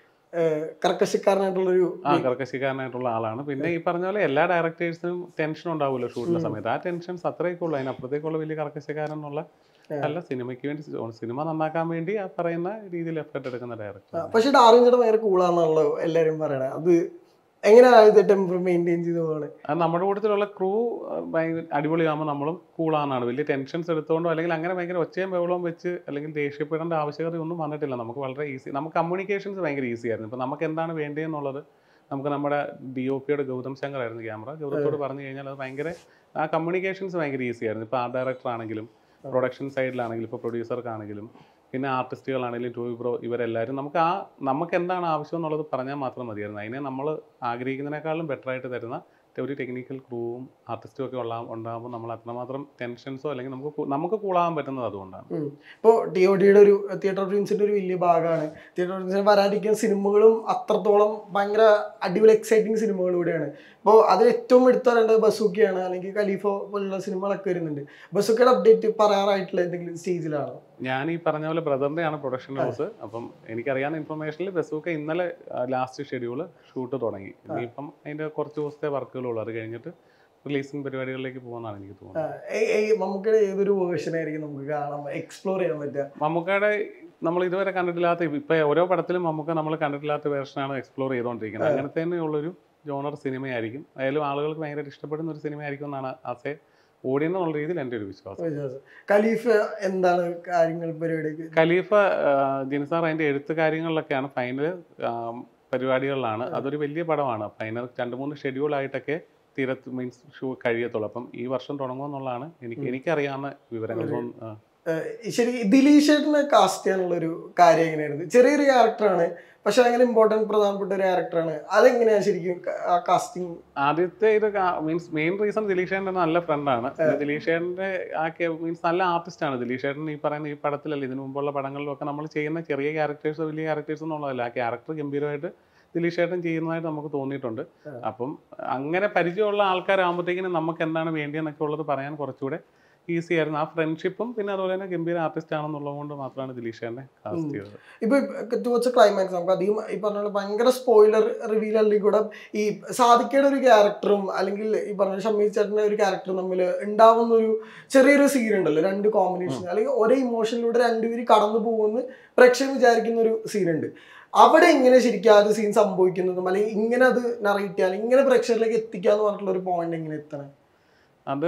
കർക്കശക്കാരനായിട്ടുള്ള ആളാണ്. പിന്നെ ഈ പറഞ്ഞ പോലെ എല്ലാ ഡയറക്ടേഴ്സിനും ടെൻഷൻ ഉണ്ടാവുമല്ലോ ഷൂട്ടിന്റെ സമയത്ത്. ആ ടെൻഷൻസ് അത്രയൊക്കെ ഉള്ളൂ. അതിനപ്പുറത്തേക്കുള്ള വലിയ കർക്കശക്കാരൻ എന്നുള്ള അല്ല. സിനിമയ്ക്ക് വേണ്ടി സിനിമ നന്നാക്കാൻ വേണ്ടി ആ പറയുന്ന രീതിയിൽ എഫർട്ട് എടുക്കുന്ന ഡയറക്ടർ. പക്ഷെ ഡാർവിൻ ഭയങ്കര കൂളാണല്ലോ എല്ലാവരും പറയണേ. അത് എങ്ങനെയാണ് ടെമ്പർ മെയിൻറ്റെയിൻ ചെയ്ത് പോകുന്നത്? അത് നമ്മുടെ കൂട്ടത്തിലുള്ള ക്രൂ ഭയങ്കര അടിപൊളിയാകുമ്പോൾ നമ്മളും കൂളാണെന്നാണ്. വലിയ ടെൻഷൻസ് എടുത്തുകൊണ്ടോ അല്ലെങ്കിൽ അങ്ങനെ ഭയങ്കര ഒച്ചയും ബഹളവും വെച്ച് അല്ലെങ്കിൽ ദേഷ്യപ്പെടേണ്ട ആവശ്യകത ഒന്നും വന്നിട്ടില്ല. നമുക്ക് വളരെ ഈസി, നമുക്ക് കമ്മ്യൂണിക്കേഷൻസ് ഭയങ്കര ഈസി ആയിരുന്നു. ഇപ്പം നമുക്ക് എന്താണ് വേണ്ടതെന്നുള്ളത് നമുക്ക് നമ്മുടെ DOPയുടെ ഗൗതം ശങ്കർ ആയിരുന്നു ക്യാമറ. ഗൗതത്തോട് പറഞ്ഞു കഴിഞ്ഞാൽ അത് ഭയങ്കര ആ കമ്മ്യൂണിക്കേഷൻസ് ഭയങ്കര ഈസി ആയിരുന്നു. ഇപ്പോൾ ആർട്ട് ഡയറക്ടർ ആണെങ്കിലും പ്രൊഡക്ഷൻ സൈഡിലാണെങ്കിലും ഇപ്പോൾ പ്രൊഡ്യൂസർക്കാണെങ്കിലും പിന്നെ ആർട്ടിസ്റ്റുകളാണെങ്കിലും ടോയ് ബ്രോ ഇവരെല്ലാവരും നമുക്ക് എന്താണ് ആവശ്യം എന്നുള്ളത് പറഞ്ഞാൽ മാത്രം മതിയായിരുന്നു. അതിനെ നമ്മൾ ആഗ്രഹിക്കുന്നതിനേക്കാളും ബെറ്ററായിട്ട് തരുന്ന ഒരു ടെക്നിക്കൽ ക്രൂവും ആർട്ടിസ്റ്റും ഒക്കെ ഉണ്ടാകുമ്പോൾ നമ്മൾ അത്രമാത്രം ടെൻഷൻസോ അല്ലെങ്കിൽ നമുക്ക് കൂളാകാൻ പറ്റുന്നത് അതുകൊണ്ടാണ്. ഇപ്പോൾ TODയുടെ ഒരു തിയേറ്റർ ഡ്രീംസിൻ്റെ ഒരു വലിയ ഭാഗമാണ്. തിയേറ്റർ ഡ്രീംസിന് വരാനിരിക്കുന്ന സിനിമകളും അത്രത്തോളം ഭയങ്കര അടിപൊളി എക്സൈറ്റിംഗ് സിനിമകളിലൂടെയാണ്. അപ്പോൾ അതിൽ ഏറ്റവും എടുത്തു പറയേണ്ടത് ബസൂക്കയാണ്, അല്ലെങ്കിൽ ഖലീഫ പോലുള്ള സിനിമകളൊക്കെ വരുന്നുണ്ട്. ബസൂക്കയുടെ അപ്ഡേറ്റ് പറയാറായിട്ടുള്ള എന്തെങ്കിലും സ്റ്റേജിലാണോ? ഞാൻ ഈ പറഞ്ഞ പോലെ ബ്രദറിന്റെ ആണ് പ്രൊഡക്ഷൻ ഹൗസ്. അപ്പം എനിക്കറിയാവുന്ന ഇൻഫർമേഷനിൽ ബസൂക്ക ഇന്നലെ ലാസ്റ്റ് ഷെഡ്യൂള് ഷൂട്ട് തുടങ്ങി. ഇനിയിപ്പം അതിന്റെ കുറച്ച് ദിവസത്തെ വർക്കുകളുള്ളൂ. അത് കഴിഞ്ഞിട്ട് റിലീസിംഗ് പരിപാടികളിലേക്ക് പോകുന്നതാണ് എനിക്ക് തോന്നുന്നത്. മമ്മൂക്കയുടെ ഏതൊരു വേർഷൻ ആയിരിക്കും നമുക്ക് കാണാൻ എക്സ്പ്ലോർ ചെയ്യാൻ പറ്റുക? മമ്മൂക്കയുടെ നമ്മൾ ഇതുവരെ കണ്ടിട്ടില്ലാത്ത, ഇപ്പൊ ഓരോ പടത്തിലും മമ്മൂക്ക നമ്മൾ കണ്ടിട്ടില്ലാത്ത വേർഷനാണ് എക്സ്പ്ലോർ ചെയ്തുകൊണ്ടിരിക്കുന്നത്. അങ്ങനത്തെ തന്നെയുള്ളൊരു ജോണർ സിനിമയായിരിക്കും. അതിലും ആളുകൾക്ക് ഭയങ്കര ഇഷ്ടപ്പെടുന്ന ഒരു സിനിമയായിരിക്കും എന്നാണ് ആസ് എ ഓഡിയൻസ് എന്നുള്ള രീതിയിൽ എൻ്റെ ഒരു വിശ്വാസം. ഖലീഫ എന്താണ് കാര്യങ്ങൾ പരിപാടി? ഖലീഫ ജിൻസാർ അതിന്റെ എഴുത്ത് കാര്യങ്ങളിലൊക്കെയാണ്, ഫൈനൽ പരിപാടികളിലാണ്. അതൊരു വലിയ പടമാണ്. ഫൈനൽ 2-3 ഷെഡ്യൂളായിട്ടൊക്കെ മീൻസ് കഴിയത്തുള്ളൂ. അപ്പം ഈ വർഷം തുടങ്ങുമെന്നുള്ളതാണ് എനിക്കറിയാവുന്ന വിവരങ്ങൾ. ശരി, ദിലീഷ് ചേട്ടനെ കാസ്റ്റ് ചെയ്യാനുള്ള ഒരു കാര്യം എങ്ങനെയായിരുന്നു? ചെറിയൊരു ക്യാരക്ടറാണ്, പക്ഷെ അങ്ങനെ ഇമ്പോർട്ടൻറ്റ് പ്രധാനപ്പെട്ട ഒരു ക്യാരക്ടറാണ്. അതെങ്ങനെയാ ശരിക്കും ആ കാസ്റ്റിംഗ്? ആദ്യത്തെ ഇത് മീൻസ് മെയിൻ റീസൺ ദിലീഷ് ചേട്ടൻ്റെ നല്ല ഫ്രണ്ടാണ്. ദിലീഷ് ചേട്ടൻ്റെ മീൻസ് നല്ല ആർട്ടിസ്റ്റ് ആണ് ദിലീഷ് ചേട്ടൻ. ഈ പറയുന്ന ഈ പടത്തിലല്ല, ഇതിനു മുമ്പുള്ള പടങ്ങളിലൊക്കെ നമ്മൾ ചെയ്യുന്ന ചെറിയ ക്യാരക്ടേഴ്സ് വലിയ ക്യാരക്ടേഴ്സ് എന്നുള്ളതല്ല, ആ ക്യാരക്ടർ ഗംഭീരമായിട്ട് ദിലീഷ് ചേട്ടൻ ചെയ്യുന്നതായിട്ട് നമുക്ക് തോന്നിയിട്ടുണ്ട്. അപ്പം അങ്ങനെ പരിചയമുള്ള ആൾക്കാരാകുമ്പോഴത്തേക്കിനും നമുക്ക് എന്താണ് വേണ്ടിയെന്നൊക്കെ ഉള്ളത് പറയാൻ കുറച്ചുകൂടെ ഈസി ആയിരുന്നു. ആ ഫ്രണ്ട്ഷിപ്പും പിന്നെ അതുപോലെ തന്നെ ഗംഭീര ആർട്ടിസ്റ്റ് ആണെന്നുള്ളത് കൊണ്ട് മാത്രമാണ് ദിലീഷ് ചേട്ടനെ കാസ്റ്റ് ചെയ്തത്. ഇപ്പൊ ടുവേർഡ്സ് ക്ലൈമാക്സ് നമുക്ക് അധികം ഈ പറഞ്ഞ ഭയങ്കര സ്പോയിലർ റിവീൽ അല്ലെങ്കിൽ കൂടെ ഈ സാദിക്കയുടെ ഒരു ക്യാരക്ടറും അല്ലെങ്കിൽ ഈ പറഞ്ഞ ഷമീർ ചേട്ടൻ്റെ ഒരു ക്യാരക്ടറും തമ്മിൽ ഉണ്ടാവുന്ന ഒരു ചെറിയൊരു സീൻ ഉണ്ടല്ലോ, രണ്ട് കോമ്പിനേഷൻ അല്ലെങ്കിൽ ഒരേ ഇമോഷനിലൂടെ രണ്ടുപേരും കടന്നു പോകുമെന്ന് പ്രേക്ഷകൻ വിചാരിക്കുന്ന ഒരു സീനുണ്ട്. അവിടെ എങ്ങനെ ശരിക്കും ആ ഒരു സീൻ സംഭവിക്കുന്നതും അല്ലെങ്കിൽ ഇങ്ങനെ അത് നറേറ്റ് ചെയ്യാൻ ഇങ്ങനെ പ്രേക്ഷകരിലേക്ക് എത്തിക്കാന്ന് പറഞ്ഞിട്ടുള്ള ഒരു പോയിന്റ് എങ്ങനെ എത്തണം? അത്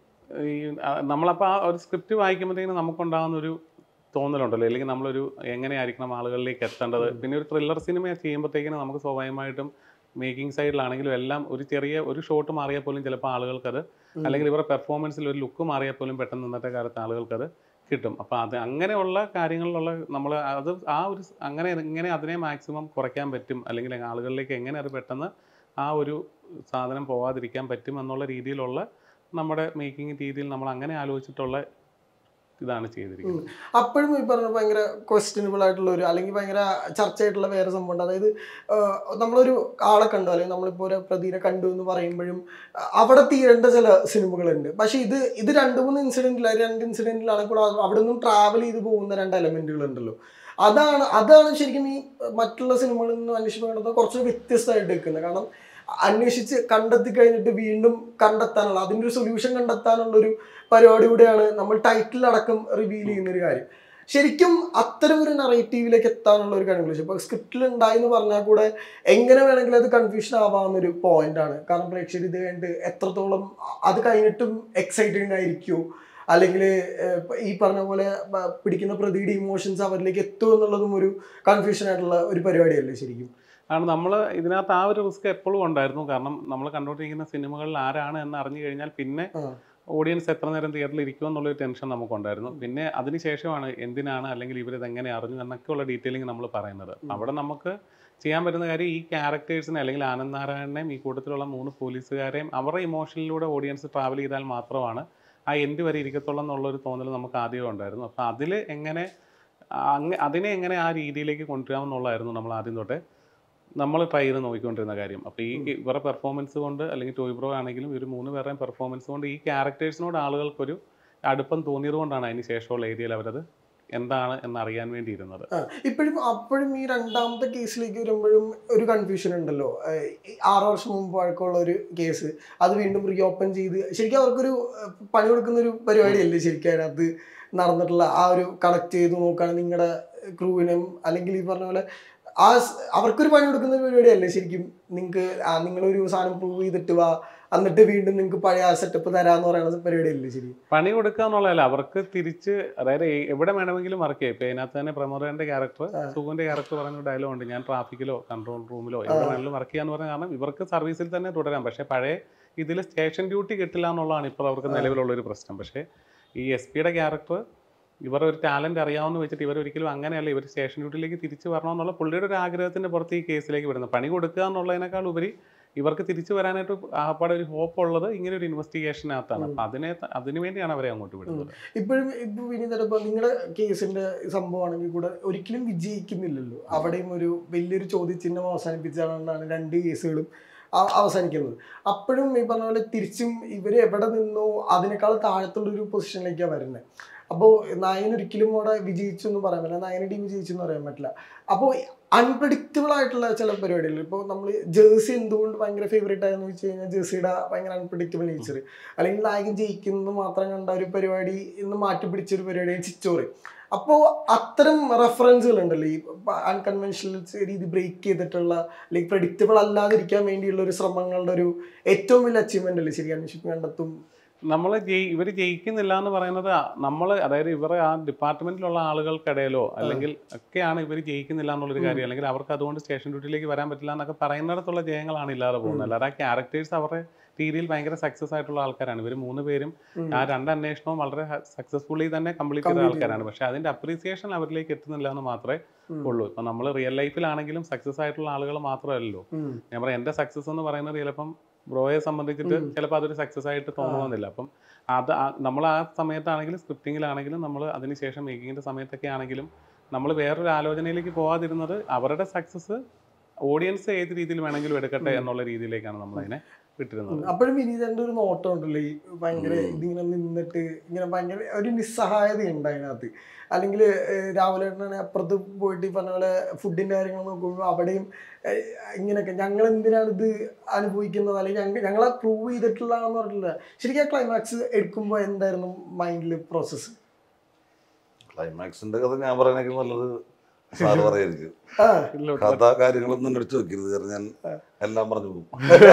ഈ നമ്മളപ്പോൾ ആ ഒരു സ്ക്രിപ്റ്റ് വായിക്കുമ്പോഴത്തേക്കും നമുക്കുണ്ടാകുന്ന ഒരു തോന്നലുണ്ടല്ലോ, അല്ലെങ്കിൽ നമ്മളൊരു എങ്ങനെയായിരിക്കണം ആളുകളിലേക്ക് എത്തേണ്ടത്. പിന്നെ ഒരു ത്രില്ലർ സിനിമ ചെയ്യുമ്പോഴത്തേക്കിനും നമുക്ക് സ്വാഭാവികമായിട്ടും മേക്കിംഗ് സൈഡിലാണെങ്കിലും എല്ലാം ഒരു ഷോട്ട് മാറിയാൽ പോലും ചിലപ്പോൾ ആളുകൾക്കത്, അല്ലെങ്കിൽ ഇവരുടെ പെർഫോമൻസിൽ ഒരു ലുക്ക് മാറിയാൽ പോലും പെട്ടെന്ന് ഇന്നത്തെ കാലത്ത് ആളുകൾക്കത് കിട്ടും. അപ്പോൾ അത് അങ്ങനെയുള്ള കാര്യങ്ങളിലുള്ള നമ്മൾ അത് എങ്ങനെ അതിനെ മാക്സിമം കുറയ്ക്കാൻ പറ്റും, അല്ലെങ്കിൽ ആളുകളിലേക്ക് എങ്ങനെ അത് പെട്ടെന്ന് ആ ഒരു സാധനം പോവാതിരിക്കാൻ പറ്റും എന്നുള്ള രീതിയിലുള്ള നമ്മുടെ മേക്കിംഗ് രീതിയിൽ നമ്മൾ അങ്ങനെ ആലോചിച്ചിട്ടുള്ള ഇതാണ് ചെയ്തിരിക്കുന്നത്. അപ്പോഴും ഈ പറഞ്ഞ ഭയങ്കര ക്വസ്റ്റ്യനബിൾ ആയിട്ടുള്ള ഒരു അല്ലെങ്കിൽ ഭയങ്കര ചർച്ചയായിട്ടുള്ള വേറെ സംഭവം ഉണ്ട്. അതായത് നമ്മളൊരു ആളെ കണ്ടു അല്ലെങ്കിൽ നമ്മളിപ്പോൾ ഒരു പ്രതിനെ കണ്ടു എന്ന് പറയുമ്പോഴും അവിടെ തീരേണ്ട ചില സിനിമകളുണ്ട്. പക്ഷെ ഇത് 2-3 ഇൻസിഡൻറ്റിലാണ് കൂടെ അവിടെ നിന്നും ട്രാവൽ ചെയ്ത് പോകുന്ന 2 എലമെന്റുകൾ ഉണ്ടല്ലോ. അതാണ് ശരിക്കും ഈ മറ്റുള്ള സിനിമകളിൽ നിന്ന് അന്വേഷിക്കുന്നത് കുറച്ച് വ്യത്യസ്തമായിട്ട് നിൽക്കുന്നത്. കാരണം അന്വേഷിച്ച് കണ്ടെത്തി കഴിഞ്ഞിട്ട് വീണ്ടും കണ്ടെത്താനുള്ള അതിൻ്റെ ഒരു സൊല്യൂഷൻ കണ്ടെത്താനുള്ള ഒരു പരിപാടി കൂടെയാണ് നമ്മൾ ടൈറ്റിലടക്കം റിവീൽ ചെയ്യുന്നൊരു കാര്യം. ശരിക്കും അത്തരം ഒരു നറേറ്റീവിലേക്ക് എത്താനുള്ള ഒരു കഴിവ് ഇപ്പോൾ സ്ക്രിപ്റ്റിൽ ഉണ്ടായെന്ന് പറഞ്ഞാൽ കൂടെ എങ്ങനെ വേണമെങ്കിലും അത് കൺഫ്യൂഷൻ ആവാവുന്നൊരു പോയിന്റാണ്. കാരണം പ്രേക്ഷകർ ഇത് കഴിഞ്ഞിട്ട് എത്രത്തോളം അത് കഴിഞ്ഞിട്ടും എക്സൈറ്റഡ് ആയിരിക്കുമോ, അല്ലെങ്കിൽ ഈ പറഞ്ഞ പോലെ പിടിക്കുന്ന പ്രതിയുടെ ഇമോഷൻസ് അവരിലേക്ക് എത്തുമോ എന്നുള്ളതും ഒരു കൺഫ്യൂഷൻ ആയിട്ടുള്ള ഒരു പരിപാടിയല്ലേ ശരിക്കും? കാരണം നമ്മൾ ഇതിനകത്ത് ആ ഒരു റിസ്ക് എപ്പോഴും ഉണ്ടായിരുന്നു. കാരണം നമ്മൾ കണ്ടുകൊണ്ടിരിക്കുന്ന സിനിമകളിൽ ആരാണ് എന്ന് അറിഞ്ഞു കഴിഞ്ഞാൽ പിന്നെ ഓഡിയൻസ് എത്ര നേരം തിയേറ്ററിൽ ഇരിക്കും എന്നുള്ളൊരു ടെൻഷൻ നമുക്കുണ്ടായിരുന്നു. പിന്നെ അതിനുശേഷമാണ് എന്തിനാണ് അല്ലെങ്കിൽ ഇവരിത് എങ്ങനെ അറിഞ്ഞു എന്നൊക്കെയുള്ള ഡീറ്റെയിലിംഗ് നമ്മൾ പറയുന്നത്. അവിടെ നമുക്ക് ചെയ്യാൻ പറ്റുന്ന കാര്യം ഈ ക്യാരക്ടേഴ്സിനെ അല്ലെങ്കിൽ ആനന്ദ് നാരായണനെയും ഈ കൂട്ടത്തിലുള്ള 3 പോലീസുകാരെയും അവരുടെ ഇമോഷനിലൂടെ ഓഡിയൻസ് ട്രാവൽ ചെയ്താൽ മാത്രമാണ് ആ എൻഡ് വരെ ഇരിക്കത്തുള്ളൂ എന്നുള്ളൊരു തോന്നൽ നമുക്ക് ആദ്യമേ ഉണ്ടായിരുന്നു. അപ്പോൾ അതിനെ എങ്ങനെ ആ രീതിയിലേക്ക് കൊണ്ടുവരാമെന്നുള്ളതായിരുന്നു നമ്മൾ ആദ്യം തൊട്ടേ നമ്മൾ ട്രൈ ചെയ്ത് നോക്കിക്കൊണ്ടിരുന്ന കാര്യം. അപ്പോൾ ഈ ഇവരുടെ പെർഫോമൻസ് കൊണ്ട് അല്ലെങ്കിൽ ടോയ് ബ്രോ ആണെങ്കിലും ഒരു 3 പേരുടെയും പെർഫോമൻസ് കൊണ്ട് ഈ ക്യാരക്ടേഴ്സിനോട് ആളുകൾക്കൊരു അടുപ്പം തോന്നിയത് കൊണ്ടാണ് അതിന് ശേഷമുള്ള ഏരിയയിൽ അവരത് എന്താണ് എന്നറിയാൻ വേണ്ടി ഇരുന്നത്. അപ്പോഴും ഈ രണ്ടാമത്തെ കേസിലേക്ക് വരുമ്പോഴും ഒരു കൺഫ്യൂഷൻ ഉണ്ടല്ലോ. 6 വർഷം മുമ്പ് വഴക്കമുള്ള ഒരു കേസ് അത് വീണ്ടും റീഓപ്പൺ ചെയ്ത് ശരിക്കും അവർക്കൊരു പണി കൊടുക്കുന്ന ഒരു പരിപാടിയല്ലേ ശരിക്കും അതിനകത്ത് നടന്നിട്ടുള്ള. ആ ഒരു കണക്ട് ചെയ്ത് നോക്കുകയാണെങ്കിൽ നിങ്ങളുടെ ക്രൂവിനും അല്ലെങ്കിൽ ഈ പറഞ്ഞ പോലെ അവർക്കൊരു പണി കൊടുക്കുന്ന ഒരു പരിപാടിയല്ലേ ശരിക്കും. നിങ്ങളൊരു സാധനം പ്രൂവ് ചെയ്തിട്ട് വാ, എന്നിട്ട് വീണ്ടും നിങ്ങൾക്ക് പഴയ സെറ്റപ്പ് തരാന്ന് പറയുന്ന പരിപാടിയല്ലേ ശരി? പണി കൊടുക്കുക എന്നുള്ളതല്ല, അവർക്ക് തിരിച്ച് അതായത് എവിടെ വേണമെങ്കിലും വർക്ക് ചെയ്യാം. ഇപ്പൊ അതിനകത്ത് തന്നെ പ്രമോദന്റെ ക്യാരക്ടർ സുഖന്റെ ക്യാരക്ടർ പറഞ്ഞ ഡയലോഗ് ഉണ്ട്, ഞാൻ ട്രാഫിക്കിലോ കൺട്രോൾ റൂമിലോ എവിടെ വേണമെങ്കിലും വർക്ക് ചെയ്യാന്ന് പറഞ്ഞ കാരണം ഇവർക്ക് സർവീസിൽ തന്നെ തുടരാം. പക്ഷെ പഴയ ഇതിൽ സ്റ്റേഷൻ ഡ്യൂട്ടി കിട്ടില്ല എന്നുള്ളതാണ് ഇപ്പോൾ അവർക്ക് നിലവിലുള്ള ഒരു പ്രശ്നം. പക്ഷേ ഈ SP-യുടെ ക്യാരക്ടർ ഇവരുടെ ഒരു ടാലന്റ് അറിയാവുന്ന വെച്ചിട്ട് ഇവരൊരിക്കലും അങ്ങനെയല്ല, ഇവർ സ്റ്റേഷൻ ഡ്യൂട്ടിയിലേക്ക് തിരിച്ചു വരണമെന്നുള്ള പുള്ളിയുടെ ഒരു ആഗ്രഹത്തിന്റെ പുറത്ത് ഈ കേസിലേക്ക് വരുന്നത്. പണി കൊടുക്കുക എന്നുള്ളതിനേക്കാൾ ഉപരി ഇവർക്ക് തിരിച്ചു വരാനായിട്ട് ആപ്പാടെ ഒരു ഹോപ്പ് ഉള്ളത് ഇങ്ങനെ ഒരു ഇൻവെസ്റ്റിഗേഷനകത്താണ്. അപ്പം അതിനു വേണ്ടിയാണ് അവരെ അങ്ങോട്ട് വിടുന്നത്. ഇപ്പോഴും വിനീതപ്പോൾ നിങ്ങളുടെ കേസിന്റെ സംഭവമാണെങ്കിൽ കൂടെ ഒരിക്കലും വിജയിക്കുന്നില്ലല്ലോ. അവിടെയും ഒരു വലിയൊരു ചോദ്യചിഹ്നം അവസാനിപ്പിച്ചാണ് 2 കേസുകളും അവസാനിക്കുന്നത്. അപ്പോഴും ഈ പറഞ്ഞ പോലെ തിരിച്ചും ഇവർ എവിടെ നിന്നോ അതിനേക്കാൾ താഴത്തുള്ളൊരു പൊസിഷനിലേക്കാണ് വരുന്നത്. അപ്പോൾ നായകൻ ഒരിക്കലും അവിടെ വിജയിച്ചു എന്ന് പറയാൻ പറ്റില്ല, നായകൻ ടീം വിജയിച്ചു എന്ന് പറയാൻ പറ്റില്ല. അപ്പോൾ അൺപ്രഡിക്റ്റബിൾ ആയിട്ടുള്ള ചില പരിപാടികൾ, ഇപ്പോൾ നമ്മൾ ജേഴ്സി എന്തുകൊണ്ട് ഭയങ്കര ഫേവറേറ്റ് ആയെന്ന് വെച്ച് കഴിഞ്ഞാൽ ജേഴ്സിയുടെ ഭയങ്കര അൺപ്രഡിക്റ്റബിൾ നേച്ചർ, അല്ലെങ്കിൽ നായകൻ ജയിക്കുന്നത് മാത്രം കണ്ട ഒരു പരിപാടി ഇന്ന് മാറ്റി പിടിച്ചൊരു പരിപാടിയാണ് ചിച്ചോറ്. അപ്പോൾ അത്തരം റെഫറൻസുകൾ ഉണ്ടല്ലോ, ഈ അൺകൺവെൻഷണൽ രീതി ബ്രേക്ക് ചെയ്തിട്ടുള്ള അല്ലെങ്കിൽ പ്രഡിക്റ്റബിൾ അല്ലാതിരിക്കാൻ വേണ്ടിയുള്ള ഒരു ശ്രമങ്ങളുടെ ഒരു ഏറ്റവും വലിയ അച്ചീവ്മെന്റ് അല്ലേ ശരി അന്വേഷിപ്പ് കണ്ടെത്തും. ഇവർ ജയിക്കുന്നില്ല എന്ന് പറയുന്നത് നമ്മൾ, അതായത് ഇവരെ ആ ഡിപ്പാർട്ട്മെന്റിലുള്ള ആളുകൾക്കിടയിലോ അല്ലെങ്കിൽ ഒക്കെയാണ് ഇവർ ജയിക്കുന്നില്ല എന്നുള്ളൊരു കാര്യം, അല്ലെങ്കിൽ അവർക്ക് അതുകൊണ്ട് സ്റ്റേഷൻ ഡ്യൂട്ടിയിലേക്ക് വരാൻ പറ്റില്ല എന്നൊക്കെ പറയുന്നിടത്തുള്ള ജയങ്ങളാണ് ഇല്ലാതെ പോകുന്നത്. അല്ലാതെ ആ ക്യാരക്ടേഴ്സ് അവരുടെ രീതിയിൽ ഭയങ്കര സക്സസ് ആയിട്ടുള്ള ആൾക്കാരാണ്. ഇവർ 3 പേരും ആ 2 അന്വേഷണവും വളരെ സക്സസ്ഫുള്ളി തന്നെ കംപ്ലീറ്റ് ചെയ്ത ആൾക്കാരാണ്. പക്ഷെ അതിന്റെ അപ്രീസിയേഷൻ അവരിലേക്ക് എത്തുന്നില്ല എന്ന് മാത്രമേ ഉള്ളൂ. ഇപ്പൊ നമ്മൾ റിയൽ ലൈഫിലാണെങ്കിലും സക്സസ് ആയിട്ടുള്ള ആളുകൾ മാത്രമല്ലല്ലോ. ഞാൻ പറയാം, എന്റെ സക്സസ് എന്ന് പറയുന്നത് ചിലപ്പം ബ്രോയെ സംബന്ധിച്ചിട്ട് ചിലപ്പോൾ അതൊരു സക്സസ് ആയിട്ട് തോന്നണമെന്നില്ല. അപ്പം അത് നമ്മൾ ആ സമയത്താണെങ്കിലും സ്ക്രിപ്റ്റിങ്ങിലാണെങ്കിലും നമ്മൾ അതിനുശേഷം മേക്കിങ്ങിന്റെ സമയത്തൊക്കെ ആണെങ്കിലും നമ്മൾ വേറൊരു ആലോചനയിലേക്ക് പോകാതിരുന്നത് അവരുടെ സക്സസ് ഓഡിയൻസ് ഏത് രീതിയിൽ വേണമെങ്കിലും എടുക്കട്ടെ എന്നുള്ള രീതിയിലേക്കാണ് നമ്മളതിനെ വിട്ടിരുന്നത്. അപ്പോഴും വിനീതന്റെ ഒരു നോട്ടം ഉണ്ടല്ലോ, ഈ ഭയങ്കര ഇതിങ്ങനെ നിന്നിട്ട് ഇങ്ങനെ ഭയങ്കര ഒരു നിസ്സഹായത ഉണ്ട് അതിനകത്ത്. അല്ലെങ്കിൽ രാഹുലേട്ടനാണ് അപ്പുറത്ത് പോയിട്ട് ഈ പറഞ്ഞ പോലെ ഫുഡിന്റെ കാര്യങ്ങൾ നോക്കുമ്പോൾ അവിടെയും ഇങ്ങനെയൊക്കെ ഞങ്ങൾ എന്തിനാണ് ഇത് അനുഭവിക്കുന്നത്, അല്ലെങ്കിൽ ഞങ്ങളെ പ്രൂവ് ചെയ്തിട്ടുള്ളതെന്ന് പറഞ്ഞിട്ടില്ല. ശരിക്കും ആ ക്ലൈമാക്സ് എടുക്കുമ്പോൾ എന്തായിരുന്നു മൈൻഡിൽ പ്രോസസ്സ്? ക്ലൈമാക്സിന്റെ കഥ ഞാൻ പറയാനൊക്കെ നല്ലത് സാറ് പറയായിരിക്കും. കഥ കാര്യങ്ങളൊന്നും എടുത്തു വെക്കരുത്, കാരണം ഞാൻ എല്ലാം പറഞ്ഞു പോകും.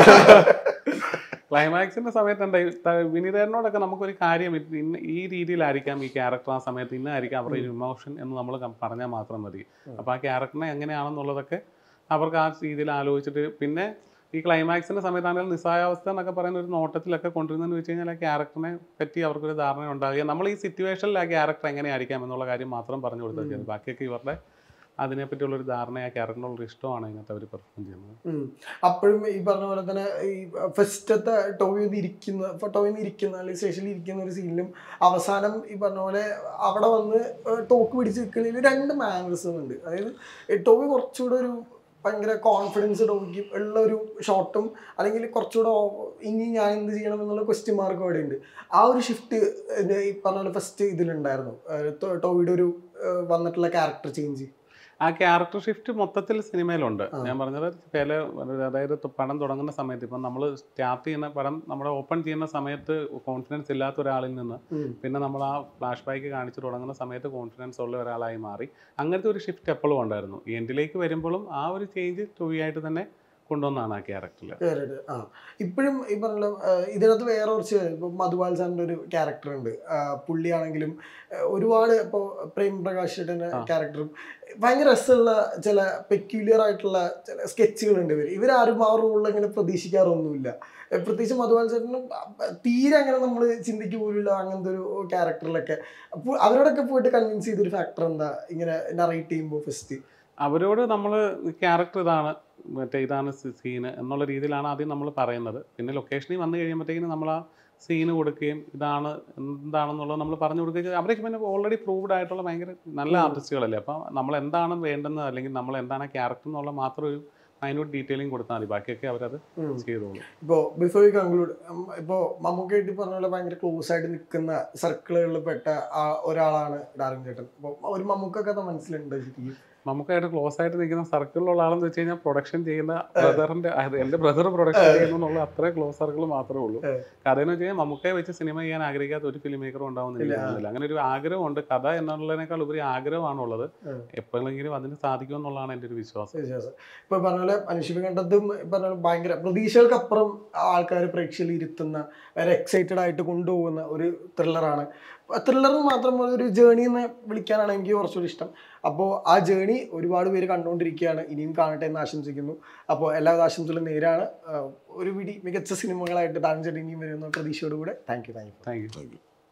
ക്ലൈമാക്സിന്റെ സമയത്ത് എന്താ വിനീതനോടൊക്കെ നമുക്കൊരു കാര്യം ഇന്ന് ഈ രീതിയിലായിരിക്കാം ഈ ക്യാരക്ടർ ആ സമയത്ത് ഇന്നായിരിക്കാം അവരുടെ ഇമോഷൻ എന്ന് നമ്മൾ പറഞ്ഞാൽ മാത്രം മതി. അപ്പോൾ ആ ക്യാരക്ടറിനെ എങ്ങനെയാണെന്നുള്ളതൊക്കെ അവർക്ക് ആ രീതിയിൽ ആലോചിച്ചിട്ട്, പിന്നെ ഈ ക്ലൈമാക്സിന്റെ സമയത്താണെങ്കിൽ നിസ്സഹായാവസ്ഥ എന്നൊക്കെ പറയുന്ന ഒരു നോട്ടത്തിലൊക്കെ കൊണ്ടുവരുന്നതെന്ന് വെച്ച് കഴിഞ്ഞാൽ ആ ക്യാരക്ടറിനെ പറ്റി അവർക്കൊരു ധാരണ ഉണ്ടാകുക, നമ്മൾ ഈ സിറ്റുവേഷനിൽ ആ ക്യാരക്ടർ എങ്ങനെയായിരിക്കാം എന്നുള്ള കാര്യം മാത്രം പറഞ്ഞു കൊടുത്താൽ മതി. ബാക്കിയൊക്കെ ഇവരുടെ അതിനെപ്പറ്റിയുള്ളൊരു ധാരണ, ആ ക്യാരക്ടറിനുള്ള ഇഷ്ടമാണ് അതിനകത്ത് അവർ പെർഫോം ചെയ്യുന്നത്. അപ്പോഴും ഈ പറഞ്ഞ പോലെ തന്നെ ഈ ഫസ്റ്റത്തെ ടോവിന്ന് ഇരിക്കുന്ന അല്ലെങ്കിൽ സ്റ്റേഷനിൽ ഇരിക്കുന്ന ഒരു സീനിലും അവസാനം ഈ പറഞ്ഞ പോലെ അവിടെ വന്ന് തോക്ക് പിടിച്ച് നിൽക്കുന്നതിൽ 2 മാനറിസം ഉണ്ട്. അതായത് ടോവി കുറച്ചുകൂടെ ഒരു ഭയങ്കര കോൺഫിഡൻസ് ടോവിക്ക് ഉള്ള ഒരു ഷോട്ടും, അല്ലെങ്കിൽ കുറച്ചുകൂടെ ഇനി ഞാൻ എന്ത് ചെയ്യണം എന്നുള്ള ക്വസ്റ്റ്യൻ മാർക്ക് അവിടെ ഉണ്ട്. ആ ഒരു ഷിഫ്റ്റ് ഈ പറഞ്ഞ പോലെ ഫസ്റ്റ് ഇതിലുണ്ടായിരുന്നു, ടോവിയുടെ ഒരു വന്നിട്ടുള്ള ക്യാരക്ടർ ചേഞ്ച്. ആ ക്യാരക്ടർ ഷിഫ്റ്റ് മൊത്തത്തിൽ സിനിമയിലുണ്ട്. ഞാൻ പറഞ്ഞത് ചില, അതായത് പടം തുടങ്ങുന്ന സമയത്ത് ഇപ്പം നമ്മൾ സ്റ്റാർട്ട് ചെയ്യുന്ന പടം നമ്മുടെ ഓപ്പൺ ചെയ്യുന്ന സമയത്ത് കോൺഫിഡൻസ് ഇല്ലാത്ത ഒരാളിൽ നിന്ന് പിന്നെ നമ്മൾ ആ ഫ്ലാഷ് ബാക്ക് കാണിച്ച് തുടങ്ങുന്ന സമയത്ത് കോൺഫിഡൻസ് ഉള്ള ഒരാളായി മാറി. അങ്ങനത്തെ ഒരു ഷിഫ്റ്റ് എപ്പോഴും ഉണ്ടായിരുന്നു. എൻഡിലേക്ക് വരുമ്പോഴും ആ ഒരു ചേഞ്ച് ടോവിയായിട്ട് തന്നെ കൊണ്ടുവന്നാണ് ആ ക്യാരക്ടറിൽ. ഇപ്പോഴും ഈ പറഞ്ഞ ഇതിനകത്ത് വേറെ കുറച്ച് ഇപ്പോൾ മധുപാൽ സാറിൻ്റെ ഒരു ക്യാരക്ടർ ഉണ്ട്. പുള്ളിയാണെങ്കിലും ഒരുപാട് ഇപ്പോൾ പ്രേം പ്രകാശിന്റെ ക്യാരക്ടറും ഭയങ്കര രസമുള്ള ചില പെക്യുലിയർ ആയിട്ടുള്ള ചില സ്കെച്ചുകളുണ്ട്. ഇവരാരും ആ റോളിൽ അങ്ങനെ പ്രതീക്ഷിക്കാറൊന്നുമില്ല. പ്രത്യേകിച്ച് മധുപാൽ സാറിനും തീരെ അങ്ങനെ നമ്മൾ ചിന്തിക്ക് പോലില്ല അങ്ങനത്തെ ഒരു ക്യാരക്ടറിലൊക്കെ. അപ്പോൾ അവരോടൊക്കെ പോയിട്ട് കൺവിൻസ് ചെയ്തൊരു ഫാക്ടർ എന്താ ഇങ്ങനെ നറേറ്റ് ചെയ്യുമ്പോൾ? ഫസ്റ്റ് അവരോട് നമ്മൾ ക്യാരക്ടർ ഇതാണ്, മറ്റേ ഇതാണ് സീന് എന്നുള്ള രീതിയിലാണ് ആദ്യം നമ്മൾ പറയുന്നത്. പിന്നെ ലൊക്കേഷനിൽ വന്നു കഴിയുമ്പോഴത്തേക്കിനും നമ്മൾ ആ സീന് കൊടുക്കുകയും ഇതാണ് എന്താണെന്നുള്ളത് നമ്മൾ പറഞ്ഞു കൊടുക്കുകയും അവരൊക്കെ പിന്നെ ഓൾറെഡി പ്രൂവ്ഡ് ആയിട്ടുള്ള ഭയങ്കര നല്ല ആർട്ടിസ്റ്റുകളല്ലേ. അപ്പം നമ്മൾ എന്താണ് വേണ്ടുന്നത് അല്ലെങ്കിൽ നമ്മൾ എന്താണ് ക്യാരക്ടർ എന്നുള്ള മാത്രം ഒരു മൈന്യൂട്ട് ഡീറ്റെയിലിംഗ് കൊടുത്താൽ മതി, ബാക്കിയൊക്കെ അവരത് ചെയ്തോളൂ. ഇപ്പോൾ ബിഫോർ യു കൺക്ലൂഡ്, ഇപ്പോൾ മമ്മൂക്കായിട്ട് പറഞ്ഞ പോലെ ഭയങ്കര ക്ലോസ് ആയിട്ട് നിൽക്കുന്ന സർക്കിളുകളിൽ പെട്ട ഒരാളാണ് ഡാർലിംഗ് ചേട്ടൻ. അപ്പോൾ ഒരു മമ്മൂക്ക കഥ മനസ്സിലുണ്ട് ശരിക്കും? നമുക്കായിട്ട് ക്ലോസ് ആയിട്ട് നിൽക്കുന്ന സർക്കിളിലുള്ള ആളെന്ന് വെച്ച് കഴിഞ്ഞാൽ പ്രൊഡക്ഷൻ ചെയ്യുന്ന ബ്രദറിന്റെ, എൻ്റെ ബ്രദർ പ്രൊഡക്ഷൻ ചെയ്യുന്നുള്ള അത്ര ക്ലോസ് സർക്കിൾ മാത്രമേ ഉള്ളൂ. കഥയെന്ന് വെച്ച് കഴിഞ്ഞാൽ മമ്മൂക്കയെ വെച്ച് സിനിമ ചെയ്യാൻ ആഗ്രഹിക്കാത്ത ഒരു ഫിലിം മേക്കറും ഉണ്ടാവുന്നില്ല. അങ്ങനെ ഒരു ആഗ്രഹമുണ്ട്. കഥ എന്നുള്ളതിനേക്കാൾ ഉപരി ആഗ്രഹമാണുള്ളത്. എപ്പോഴെങ്കിലും അതിന് സാധിക്കുമെന്നുള്ളതാണ് എൻ്റെ ഒരു വിശ്വാസം. ഇപ്പൊ പറഞ്ഞ പോലെ അന്വേഷിപ്പ് കണ്ടതും പറഞ്ഞ ഭയങ്കര പ്രതീക്ഷകൾക്കപ്പുറം ആൾക്കാർ പ്രേക്ഷകരിൽ ഇരുത്തുന്ന, വളരെ എക്സൈറ്റഡ് ആയിട്ട് കൊണ്ടുപോകുന്ന ഒരു ത്രില്ലറാണ്. ത്രില്ലർ മാത്രം ഒരു ജേണി എന്ന് വിളിക്കാനാണ് എനിക്ക് കുറച്ചുകൂടി ഇഷ്ടം. അപ്പോൾ ആ ജേണി ഒരുപാട് പേര് കണ്ടുകൊണ്ടിരിക്കുകയാണ്, ഇനിയും കാണട്ടെ എന്ന് ആശംസിക്കുന്നു. അപ്പോൾ എല്ലാവിധ ആശംസകളും നേരാണ്. ഒരു പിടി മികച്ച സിനിമകളായിട്ട് ഡാർലിംഗ് ചേട്ടൻ ഇനിയും വരുന്ന പ്രതീക്ഷയോടുകൂടെ താങ്ക് യു.